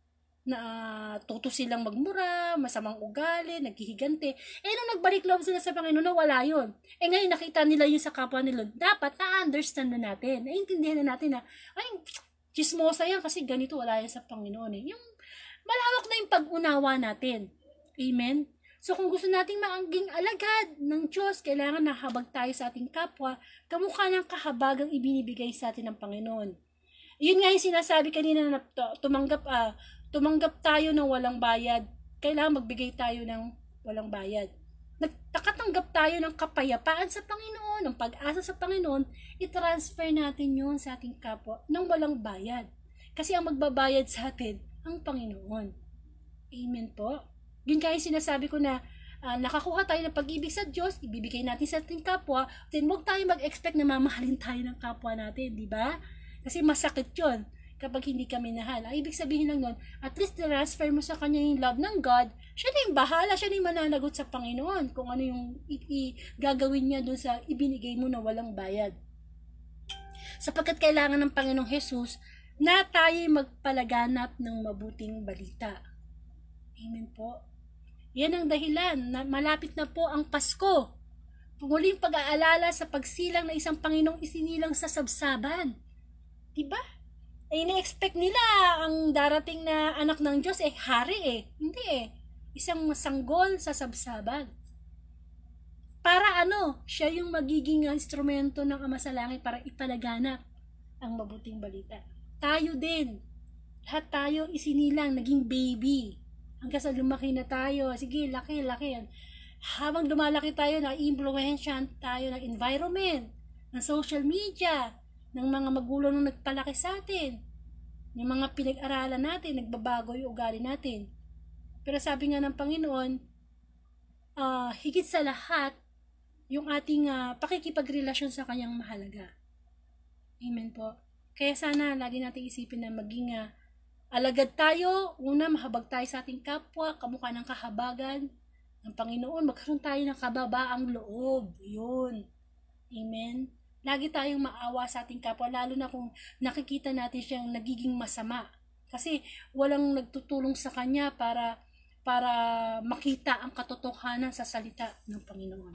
na tuto silang magmura, masamang ugali, naghihigante. Nung nagbalik loob sila sa Panginoon, wala yun. Ngayon nakita nila yun sa kapwa nila. Dapat na-understand na natin, naiintindihan na natin na, chismosa yan kasi ganito wala yan sa Panginoon Yung malawak na yung pag-unawa natin. Amen? So kung gusto nating maging alagad ng Diyos, kailangan nahabag tayo sa ating kapwa, kamukha ng kahabagang ibinibigay sa atin ng Panginoon. Yun nga yung sinasabi kanina na tumanggap tayo ng walang bayad. Kailangan magbigay tayo ng walang bayad. Nakatanggap tayo ng kapayapaan sa Panginoon, ng pag-asa sa Panginoon, i-transfer natin yun sa ating kapwa ng walang bayad. Kasi ang magbabayad sa atin, ang Panginoon. Amen po. Yun kaya sinasabi ko na nakakuha tayo ng pag-ibig sa Diyos, ibibigay natin sa ating kapwa, then huwag tayo mag-expect na mamahalin tayo ng kapwa natin, di ba? Kasi masakit yun kapag hindi kami minahal. Ang ibig sabihin lang nun, at least transfer mo sa kanya yung love ng God, siya na yung bahala, siya na yung mananagot sa Panginoon kung ano yung gagawin niya dun sa ibinigay mo na walang bayad. Sapagkat kailangan ng Panginoong Hesus na tayo magpalaganap ng mabuting balita. Amen po. Yan ang dahilan na malapit na po ang Pasko. Muling pag-aalala sa pagsilang na isang Panginoong isinilang sa sabsaban. Diba? Na-expect nila ang darating na anak ng Diyos hari Hindi Isang sanggol sa sabsaban. Para siya yung magiging instrumento ng Ama sa Langit para ipalaganap ang mabuting balita. Tayo din. Lahat tayo isinilang, naging baby. hanggang sa lumaki na tayo. Sige, laki. Habang lumalaki tayo, na-influensyan tayo ng environment, ng social media, ng mga magulang na nagpalaki sa atin, ng mga pinag-aralan natin, nagbabago yung ugali natin. Pero sabi nga ng Panginoon, higit sa lahat, yung ating pakikipagrelasyon sa Kanyang mahalaga. Amen po. Kaya sana lagi natin isipin na maging alagad tayo, una mahabag tayo sa ating kapwa, kamukha ng kahabagan ng Panginoon, magkaroon tayo ng kababaang loob. Yun. Amen. Lagi tayong maawa sa ating kapwa, lalo na kung nakikita natin siyang nagiging masama. Kasi walang nagtutulong sa kanya para makita ang katotohanan sa salita ng Panginoon.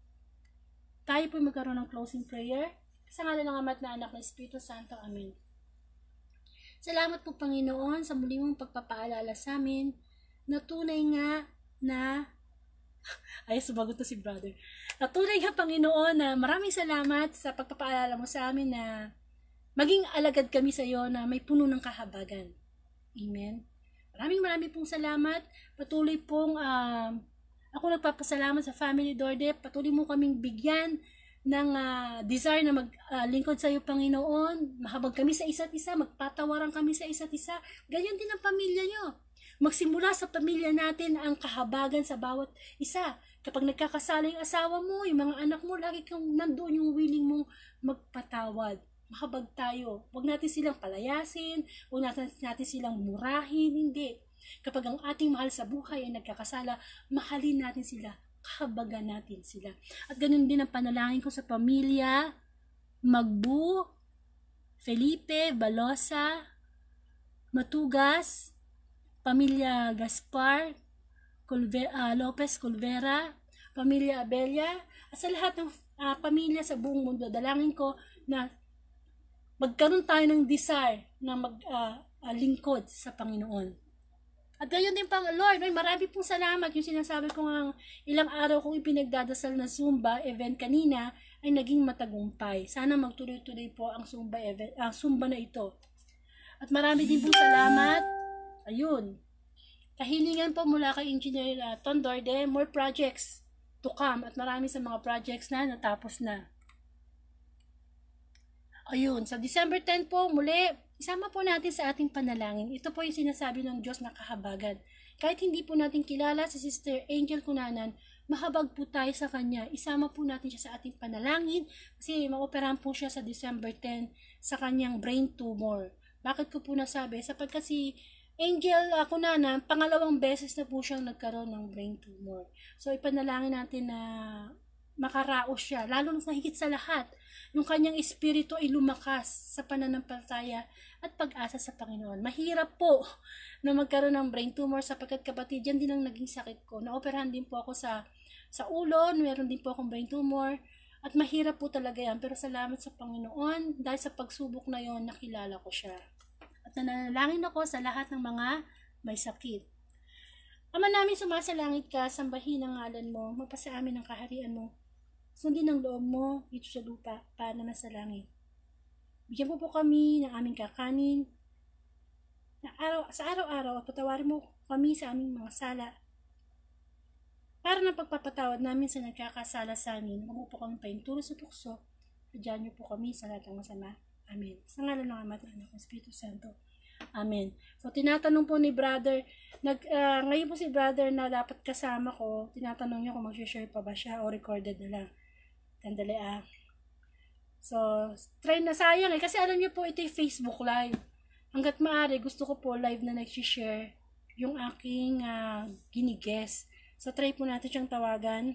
Tayo po magkaroon ng closing prayer. Sa ngalan ng Ama at ng Anak ng Espiritu Santo. Amen. Salamat po Panginoon sa muli mong pagpapaalala sa amin na tunay nga na ay, sumagot to si brother. Tunay nga Panginoon na maraming salamat sa pagpapaalala mo sa amin na maging alagad kami sa iyo na may puno ng kahabagan. Amen. Maraming pong salamat. Patuloy pong ako nagpapasalamat sa Family Dordep. Patuloy mo kaming bigyan ng desire na maglingkod sa iyo Panginoon. Mahabag kami sa isa't isa, magpatawaran kami sa isa't isa. Ganyan din ang pamilya niyo. Magsimula sa pamilya natin ang kahabagan sa bawat isa. Kapag nagkakasala yung asawa mo, yung mga anak mo, lagi kang nandoon yung willing mong magpatawad. Mahabag tayo. Huwag natin silang palayasin, huwag natin silang murahin, hindi. Kapag ang ating mahal sa buhay ay nagkakasala, mahalin natin sila, kahabagan natin sila. At ganun din ang panalangin ko sa pamilya, Magbu, Felipe, Balosa, Matugas, Pamilya Gaspar, Lopez Culvera, Pamilya Abella, at sa lahat ng pamilya sa buong mundo, dalangin ko na magkaroon tayo ng desire na maglingkod sa Panginoon. At gayon din pang Lord, marami pong salamat. Yung sinasabi ko ng ilang araw kong ipinagdadasal na Zumba event kanina ay naging matagumpay. Sana magtuloy-tuloy po ang Zumba na ito. At marami din pong salamat. Ayun. Kahilingan po mula kay Engineer Tondorde, more projects to come. At marami sa mga projects na natapos na. Ayun, sa December 10 po, muli, isama po natin sa ating panalangin. Ito po yung sinasabi ng Diyos na kahabagan. Kahit hindi po natin kilala si Sister Angel Cunanan, mahabag po tayo sa Kanya. Isama po natin siya sa ating panalangin kasi maoperahan po siya sa December 10 sa kanyang brain tumor. Bakit ko po nasabi? Sapagkat si Angel Cunanan, pangalawang beses na po siyang nagkaroon ng brain tumor. So, ipanalangin natin na makaraos siya. Lalo na higit sa lahat, yung kanyang espiritu ay lumakas sa pananampalataya at pag-asa sa Panginoon. Mahirap po na magkaroon ng brain tumor sapagkat kapatid, yan din ang naging sakit ko. Naoperahan din po ako sa ulo, meron din po akong brain tumor. At mahirap po talaga yan. Pero salamat sa Panginoon dahil sa pagsubok na yon nakilala ko siya. At nananalangin ako sa lahat ng mga may sakit. Ama namin sumasalangit ka, sambahin ang ngalan mo, magpasa amin ang kaharian mo. Sundin ang loob mo dito sa lupa, paano na sa langit. Bigyan mo po kami ng aming kakanin sa araw-araw at patawarin mo kami sa aming mga sala. Para ng pagpapatawad namin sa nagkakasala sa amin, huwag mo po kami painturo sa tukso. Sadyan niyo po kami sa lahat ng masama. Amen. Sa ngalan ng Ama at ng Anak ng Espiritu Santo. Amen. So, tinatanong po ni brother, ngayon po si brother na dapat kasama ko, tinatanong niya kung mag-share pa ba siya o recorded na lang. Tandali So, try na sayang kasi alam niyo po ito yung Facebook live. Hanggat maaari, gusto ko po live na nag-share yung aking ginigess. So, try po natin siyang tawagan.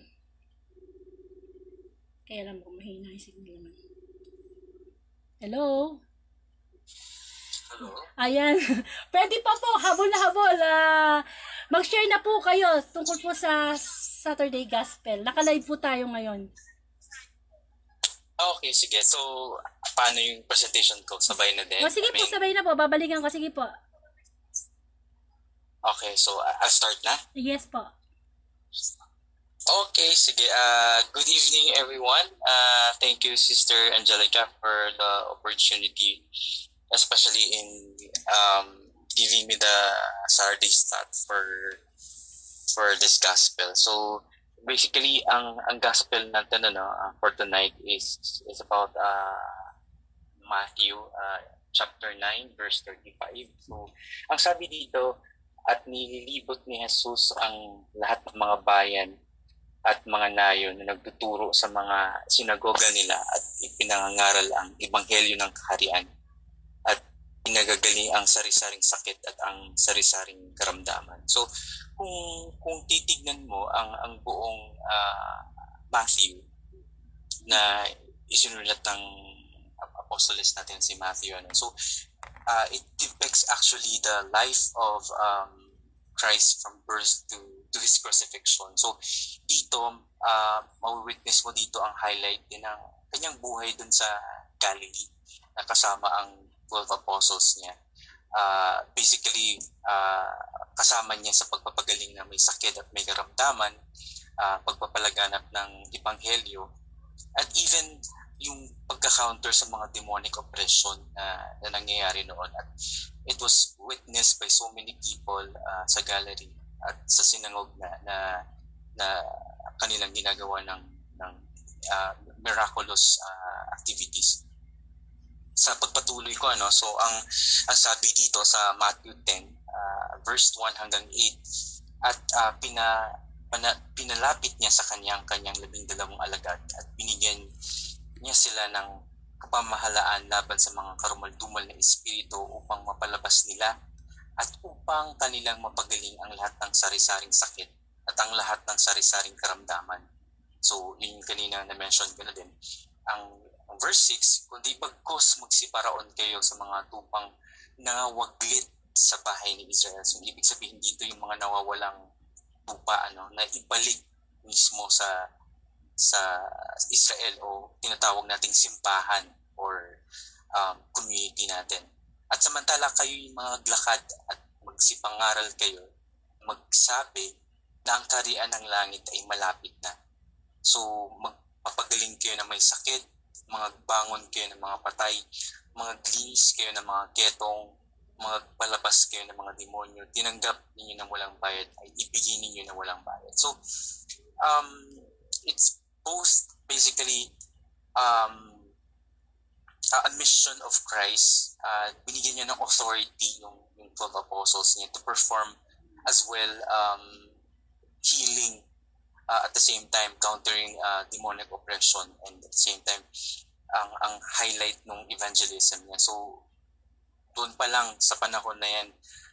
Kaya alam ko, mahina yung signal naman. Hello? Hello? Ayan. Pwede pa po, habol na habol. Mag-share na po kayo tungkol po sa Saturday Gospel. Naka-live po tayo ngayon. Okay, sige. So, paano yung presentation ko? Sabay na din? Sige po, sabay na po. Babalikan ko. Sige po. Okay, so I'll start na? Yes po. Okay, sige. Good evening, everyone. Thank you, Sister Angelica, for the opportunity, especially in giving me the Saturday start for this gospel. So basically, ang gospel natin for tonight is about Matthew chapter 9 verse 35. So ang sabi dito, at nililibot ni Jesus ang lahat ng mga bayan at mga nayon na nagtuturo sa mga sinagoga nila at ipinangangaral ang ebanghelyo ng kaharian at pinagagaling ang sari-saring sakit at ang sari-saring karamdaman. So kung titignan mo ang buong Matthew na isinulat ng apostoles natin si Matthew, so it depicts actually the life of Christ from birth to his crucifixion. So dito mawitness mo dito ang highlight din ng kanyang buhay dun sa Galilee na kasama ang 12 apostles niya. Basically kasama niya sa pagpapagaling na may sakit at may karamdaman, pagpapalaganap ng ebanghelyo, at even yung pagka-counter sa mga demonic oppression na nangyayari noon. At it was witnessed by so many people sa gallery at sa sinangog na kanilang ginagawa ng miraculous activities. Sa pagpatuloy ko, so ang sabi dito sa Matthew 10 verse 1 hanggang 8, at pinalapit niya sa kanyang 12 alagad at binigyan niya sila ng kapamahalaan laban sa mga karumal-dumal na espiritu upang mapalabas nila at upang kanilang mapagaling ang lahat ng sari-saring sakit at ang lahat ng sari-saring karamdaman. So, yun yung kanina na-mention ko na din. Ang verse 6, kundi bagkus magsiparaon kayo sa mga tupang nangawaglit sa bahay ni Israel. So, ibig sabihin dito yung mga nawawalang tupa na ibalik mismo sa Israel o tinatawag nating simbahan or community natin. At samantala kayo yung mga glakad at magsipangaral kayo, magsabi na ang kaharian ng langit ay malapit na. So magpapagaling kayo na may sakit, magbangon kayo ng mga patay, maglinis kayo ng mga ketong, magpalabas kayo ng mga demonyo, tinanggap ninyo na walang bayad, ay ibigin ninyo na walang bayad. So it's both basically a mission of Christ. Binigyan niya ng authority yung 12 apostles niya to perform as well healing, at the same time countering demonic oppression, and at the same time ang highlight ng evangelism niya. So doon pa lang sa panahon na yan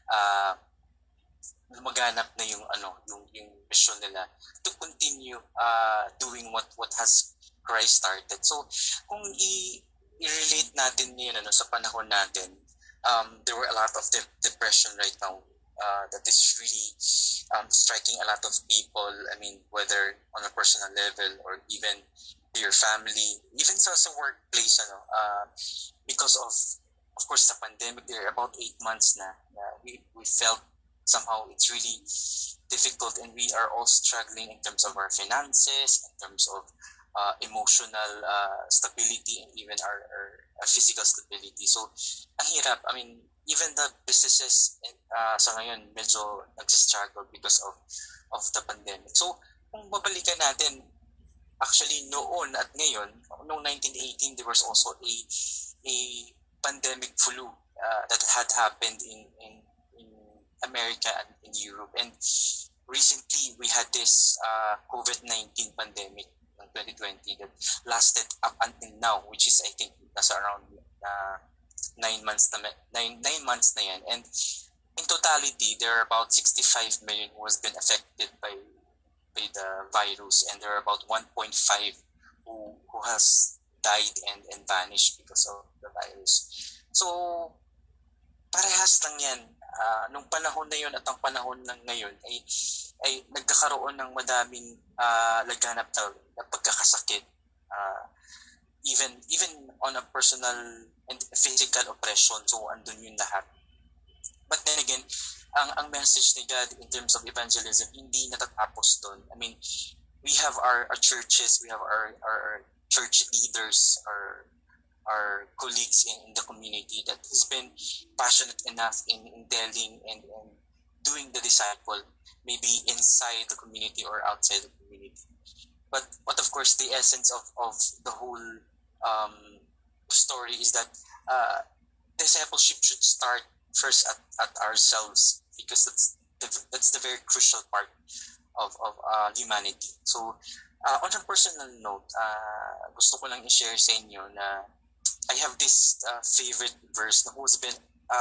lumaganap na yung mission nila to continue doing what has Christ started. So kung i-relate natin ngayon sa panahon natin, there were a lot of depression right now that is really striking a lot of people. I mean, whether on a personal level or even to your family, even sa workplace, because of course the pandemic. There about 8 months na we felt somehow it's really difficult, and we are all struggling in terms of our finances, in terms of emotional stability, and even our physical stability. So ang hirap. I mean, even the businesses sa ngayon medyo nag-struggle because of the pandemic. So kung babalikan natin, actually noon at ngayon, noong 1918 there was also a pandemic flu that had happened in America and in Europe, and recently we had this COVID-19 pandemic in 2020 that lasted up until now, which is I think nasa around 9 months na yan. And in totality, there are about 65 million who has been affected by the virus, and there are about 1.5 who has died and vanished because of the virus. So parehas lang yan. Nung panahon na yun at ang panahon ng ngayon ay nagkakaroon ng madaming laganap na pagkakasakit, even on a personal and physical oppression. So andun yun lahat. But then again, ang message ni God in terms of evangelism hindi natatapos doon. I mean, we have our churches, we have our church leaders, our our colleagues in the community that has been passionate enough in telling and doing the disciple, maybe inside the community or outside the community. But of course, the essence of the whole um, story is that discipleship should start first at ourselves, because that's the very crucial part of humanity. So, on a personal note, gusto ko lang i-share sa inyo na I have this favorite verse na who's been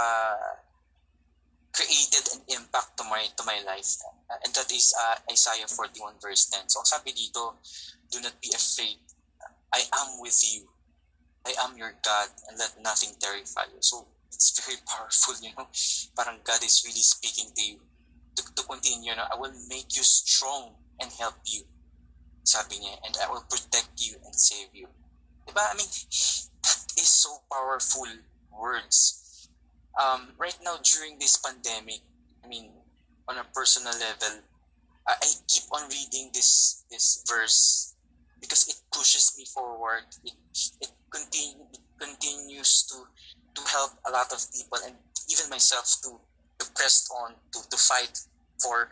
created an impact to my life, and that is Isaiah 41 verse 10. So, ang sabi dito, do not be afraid. I am with you. I am your God, and let nothing terrify you. So, it's very powerful, Parang God is really speaking to you. To continue, I will make you strong and help you. Sabi niya, and I will protect you and save you. Diba? I mean, that is so powerful words. Right now, during this pandemic, I mean, on a personal level, I keep on reading this verse because it pushes me forward. It continues to help a lot of people, and even myself to press on, to fight for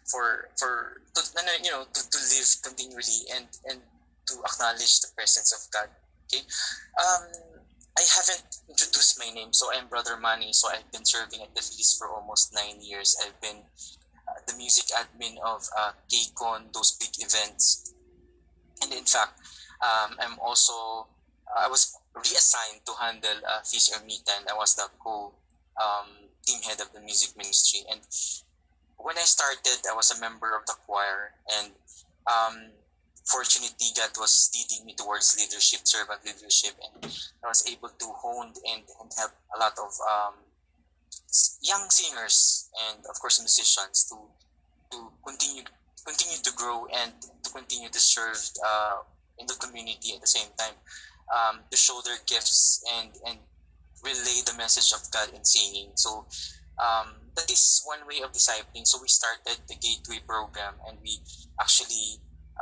to live continually and to acknowledge the presence of God. Okay. I haven't introduced my name, so I'm Brother Manny. So I've been serving at the feast for almost 9 years. I've been the music admin of KCON, those big events. And in fact, I was reassigned to handle Feast Ermita, and I was the team head of the music ministry. And when I started, I was a member of the choir, and fortunately, God was leading me towards leadership, servant leadership, and I was able to hone and help a lot of young singers and, of course, musicians to continue to grow and to continue to serve in the community at the same time, to show their gifts and relay the message of God in singing. So that is one way of discipling. So we started the Gateway program, and we actually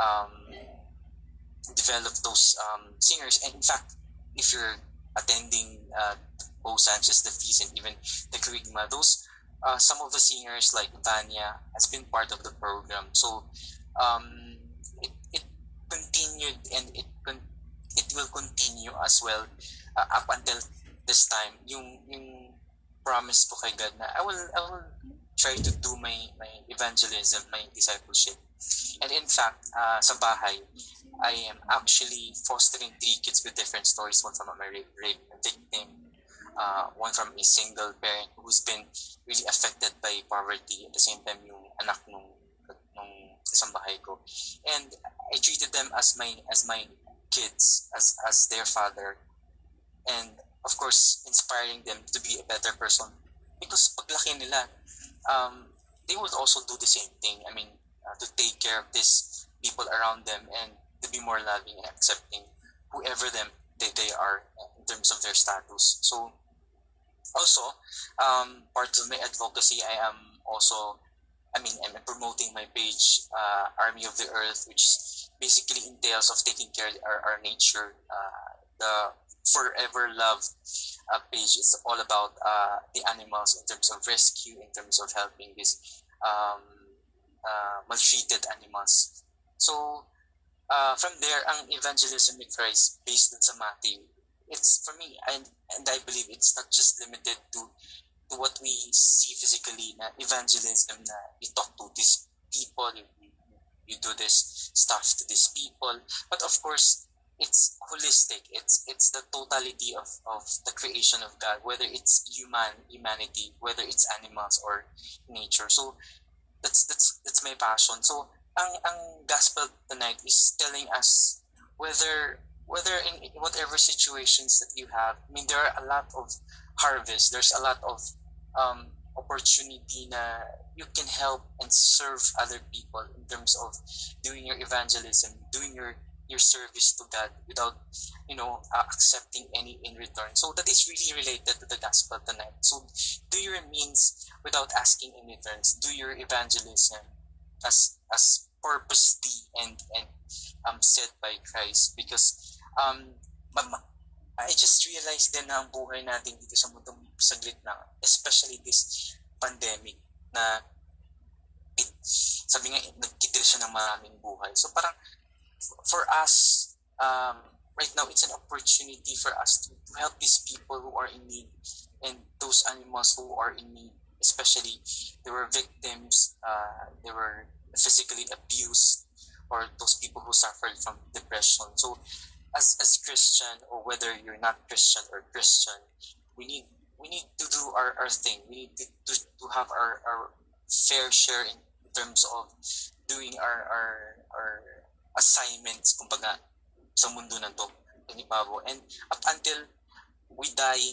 develop those singers. And in fact, if you're attending Bo Sanchez, the Feast, and even the Kerygma, those some of the singers like Vanya has been part of the program. So it continued, and it will continue as well up until this time. Yung promise ko kay God na I will try to do my evangelism, my discipleship. And in fact, sa bahay, I am actually fostering 3 kids with different stories. One from a rape victim, one from a single parent who's been really affected by poverty. At the same time, yung anak nung isang bahay ko. And I treated them as my kids, as their father. And of course, inspiring them to be a better person. Because paglaki nila, they would also do the same thing. I mean, to take care of these people around them and to be more loving and accepting whoever they are in terms of their status. So also, part of my advocacy, I'm promoting my page, Army of the Earth, which basically entails of taking care of our nature. The Forever Love page is all about the animals in terms of rescue, in terms of helping these maltreated animals. So from there, ang evangelism with Christ based on sa Matthew, it's for me, and I believe it's not just limited to what we see physically, na evangelism na you talk to these people, you do this stuff to these people, but of course it's holistic. It's the totality of the creation of God, whether it's humanity, whether it's animals or nature. So that's my passion. So ang gospel tonight is telling us whether in whatever situations that you have, I mean, there are a lot of harvest. There's a lot of opportunity na you can help and serve other people in terms of doing your evangelism, doing your service to God without, accepting any in return. So that is really related to the gospel tonight. So do your means without asking in returns. Do your evangelism as purposely and said by Christ, because I just realized din na ang buhay natin dito sa mundong saglit lang, especially this pandemic na sabi nga, nagkitil siya ng maraming buhay. So parang for us, right now, it's an opportunity for us to help these people who are in need and those animals who are in need. Especially, they were victims, they were physically abused, or those people who suffered from depression. So as Christian, or whether you're not Christian or Christian, we need to do our thing. We need to have our fair share in terms of doing our assignments, kumbaga, sa mundo na to, Panibago. And up until we die,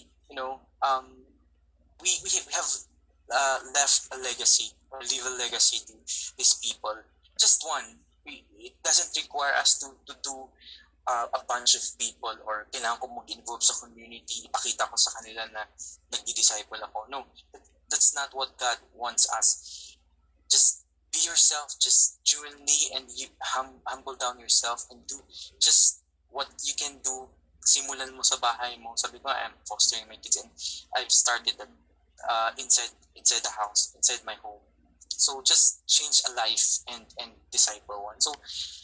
we have left a legacy, or leave a legacy to these people. Just one. It doesn't require us to do a bunch of people, or kailangan ko mag-involve sa community, ipakita ko sa kanila na nagdi-disciple ako. No, that's not what God wants us. Just be yourself, just genuinely, and you humble down yourself and do just what you can do. Simulan mo sa bahay mo. Sabi ko, I'm fostering my kids, and I've started that inside the house, inside my home. So just change a life and disciple one. So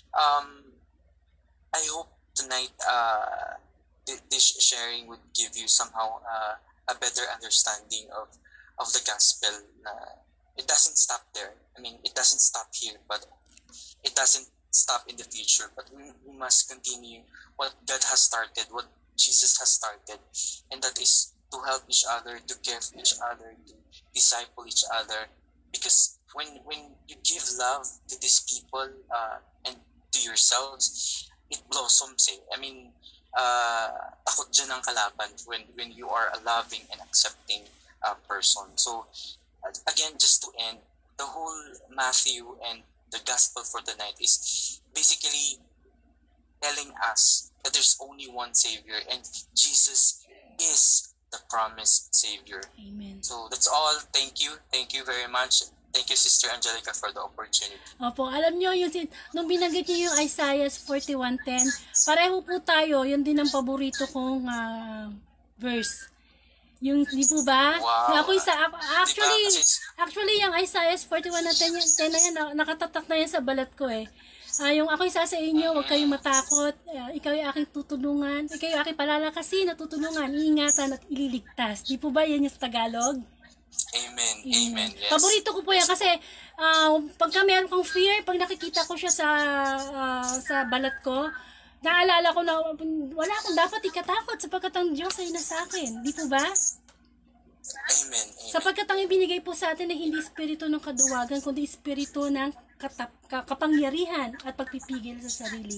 I hope tonight this sharing would give you somehow a better understanding of the gospel. It doesn't stop there. I mean, it doesn't stop here, but it doesn't stop in the future. But we must continue what God has started, what Jesus has started, and that is to help each other, to care for each other, to disciple each other. Because when you give love to these people and to yourselves, it blossoms. I mean, takot dyan ang kalaban when you are a loving and accepting person. So again, just to end, the whole Matthew and the gospel for the night is basically telling us that there's only one Savior, and Jesus is the promised Savior. Amen. So that's all. Thank you very much. Thank you, Sister Angelica, for the opportunity. Opo, alam nyo, nung binanggit nyo yung Isaiah 41:10, pareho po tayo, yun din ang paborito kong verse. Yung, di po ba? Wow. Actually, yung Isaiah 41:10 na yan, nakatatak na yan sa balat ko eh. Yung ako'y sa inyo, huwag kayong matakot, ikaw yung aking tutulungan, ikaw yung aking palalakasin na tutulungan, iingatan at ililigtas. Di po ba yan yung sa Tagalog? Amen. Amen. Yes. Paborito ko po yan kasi pagka meron kong fear, pag nakikita ko siya sa balat ko, naalala ko na wala akong dapat ikatakot sapagkat ang Diyos ay nasa akin. Di po ba? Amen. Sapagkat ang ibinigay po sa atin ay hindi espiritu ng kaduwagan, kundi espiritu ng kapangyarihan at pagpipigil sa sarili.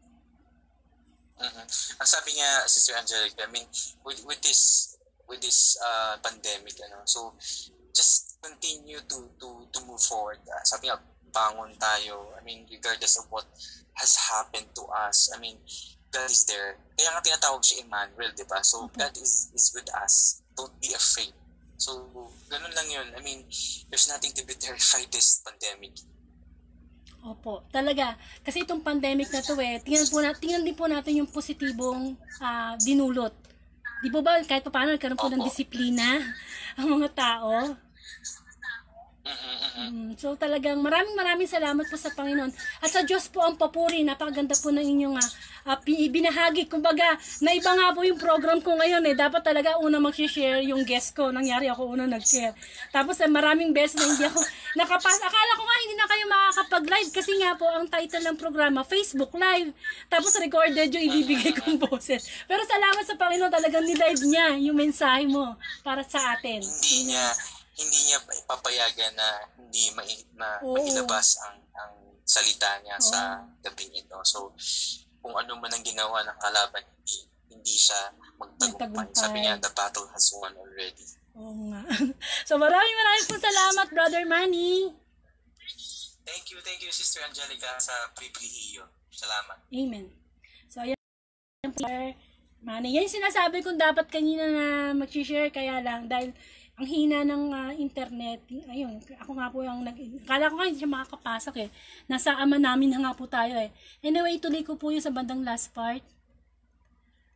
Ang sabi nga, Sister Angelica, I mean, with this pandemic, so just continue to move forward. Sabi nga, bangon tayo. I mean, regardless of what has happened to us, I mean, God is there. Kaya nga tinatawag siya Emmanuel, di ba? So, God is with us. Don't be afraid. So, ganun lang yun. I mean, there's nothing to be terrified this pandemic. Opo, talaga. Kasi itong pandemic na to tingnan din po natin yung positibong dinulot. Di po ba, kahit paano nagkaroon po ng disiplina ang mga tao? So talagang maraming salamat po sa Panginoon. At sa Diyos po ang papuri. Napakaganda po ng inyong binahagi. Kumbaga, naiba nga po yung program ko ngayon Dapat talaga una mag-share yung guest ko. Nangyari ako una nag-share. Tapos maraming beses na hindi ako nakapasa. Akala ko nga hindi na kayo makakapag-live kasi nga po ang title ng programa, Facebook Live. Tapos recorded yung ibibigay kong boses. Pero salamat sa Panginoon, talagang nilive niya yung mensahe mo para sa atin. Hindi niya ipapayagan na hindi mailabas ang salita niya sa gabing ito. So, kung ano man ang ginawa ng kalaban, hindi siya magtagumpay. Sabi niya, the battle has won already. Oo nga. So, maraming po salamat, Brother Manny. Thank you, Sister Angelica, sa pribilehiyo. Salamat. Amen. So, ayan, Brother Manny. Yan sinasabi kong dapat kanina na mag-share, kaya lang, dahil ang hina ng internet, ayun, ako nga po yung kala ko nga hindi siya makakapasok Nasa ama namin na nga po tayo Anyway, ituloy ko po yung sa bandang last part.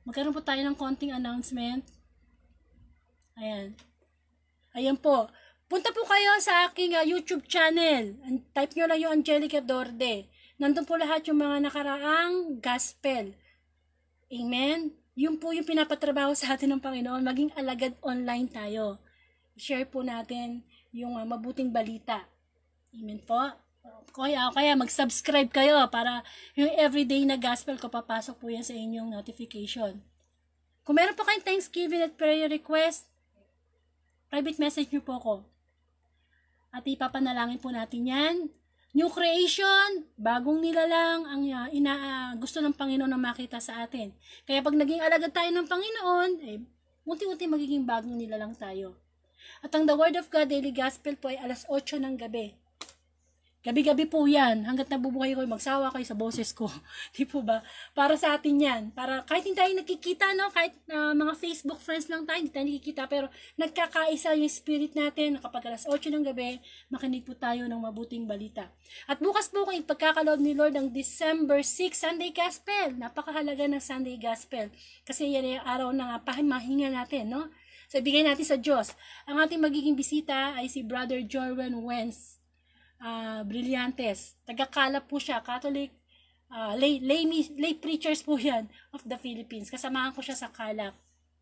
magkaroon po tayo ng konting announcement. Ayan. Ayan po. Punta po kayo sa aking YouTube channel. Type nyo lang yung Angelica Dorde. Nandun po lahat yung mga nakaraang gospel. Amen? Yun po yung pinapatrabaho sa atin ng Panginoon. Maging alagad online tayo. I-share po natin yung mabuting balita. Amen po? Kaya mag-subscribe kayo para yung everyday na gospel ko papasok po yan sa inyong notification. Kung meron po kayong Thanksgiving at prayer request, private message nyo po ako. At ipapanalangin po natin yan. New creation, bagong nilalang ang gusto ng Panginoon na makita sa atin. Kaya pag naging alagad tayo ng Panginoon, unti-unti magiging bagong nilalang tayo. At ang The Word of God Daily Gospel po ay alas 8 ng gabi. Gabi-gabi po yan. Hanggat nabubuhay ko, magsawa kayo sa boses ko. Di po ba? Para sa atin yan. Para kahit hindi tayo nakikita, no? Kahit mga Facebook friends lang tayo, hindi tayo nakikita. Pero nagkakaisa yung spirit natin. Kapag alas 8 ng gabi, makinig po tayo ng mabuting balita. At bukas po kung ipagkakaloob ni Lord ang December 6 Sunday Gospel. Napakahalaga ng Sunday Gospel. Kasi yan ay araw ng pahimahinga natin, no? So, ibigay natin sa Diyos. Ang ating magiging bisita ay si Brother Jorwen Wentz. Brillantes. Taga-Calap po siya, Catholic, lay preachers po yan of the Philippines. Kasamahan ko siya sa Calap.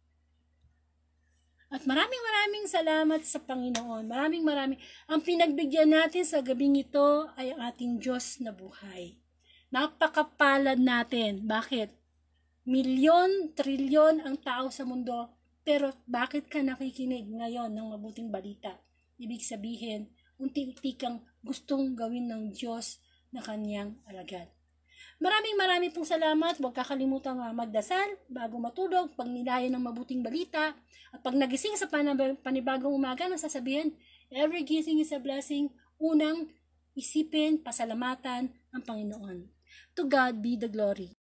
At maraming salamat sa Panginoon. Maraming. Ang pinagbigyan natin sa gabing ito ay ang ating Diyos na buhay. Napakapalad natin. Bakit? Milyon, trilyon ang tao sa mundo, pero bakit ka nakikinig ngayon ng mabuting balita? Ibig sabihin, unti-unti kang gustong gawin ng Diyos na kanyang alagad. Maraming pong salamat. Huwag kakalimutang magdasal bago matulog, pag nilayan ng mabuting balita, at pag nagising sa panibagong umaga, nasasabihin, every gising is a blessing. Unang isipin, pasalamatan ang Panginoon. To God be the glory.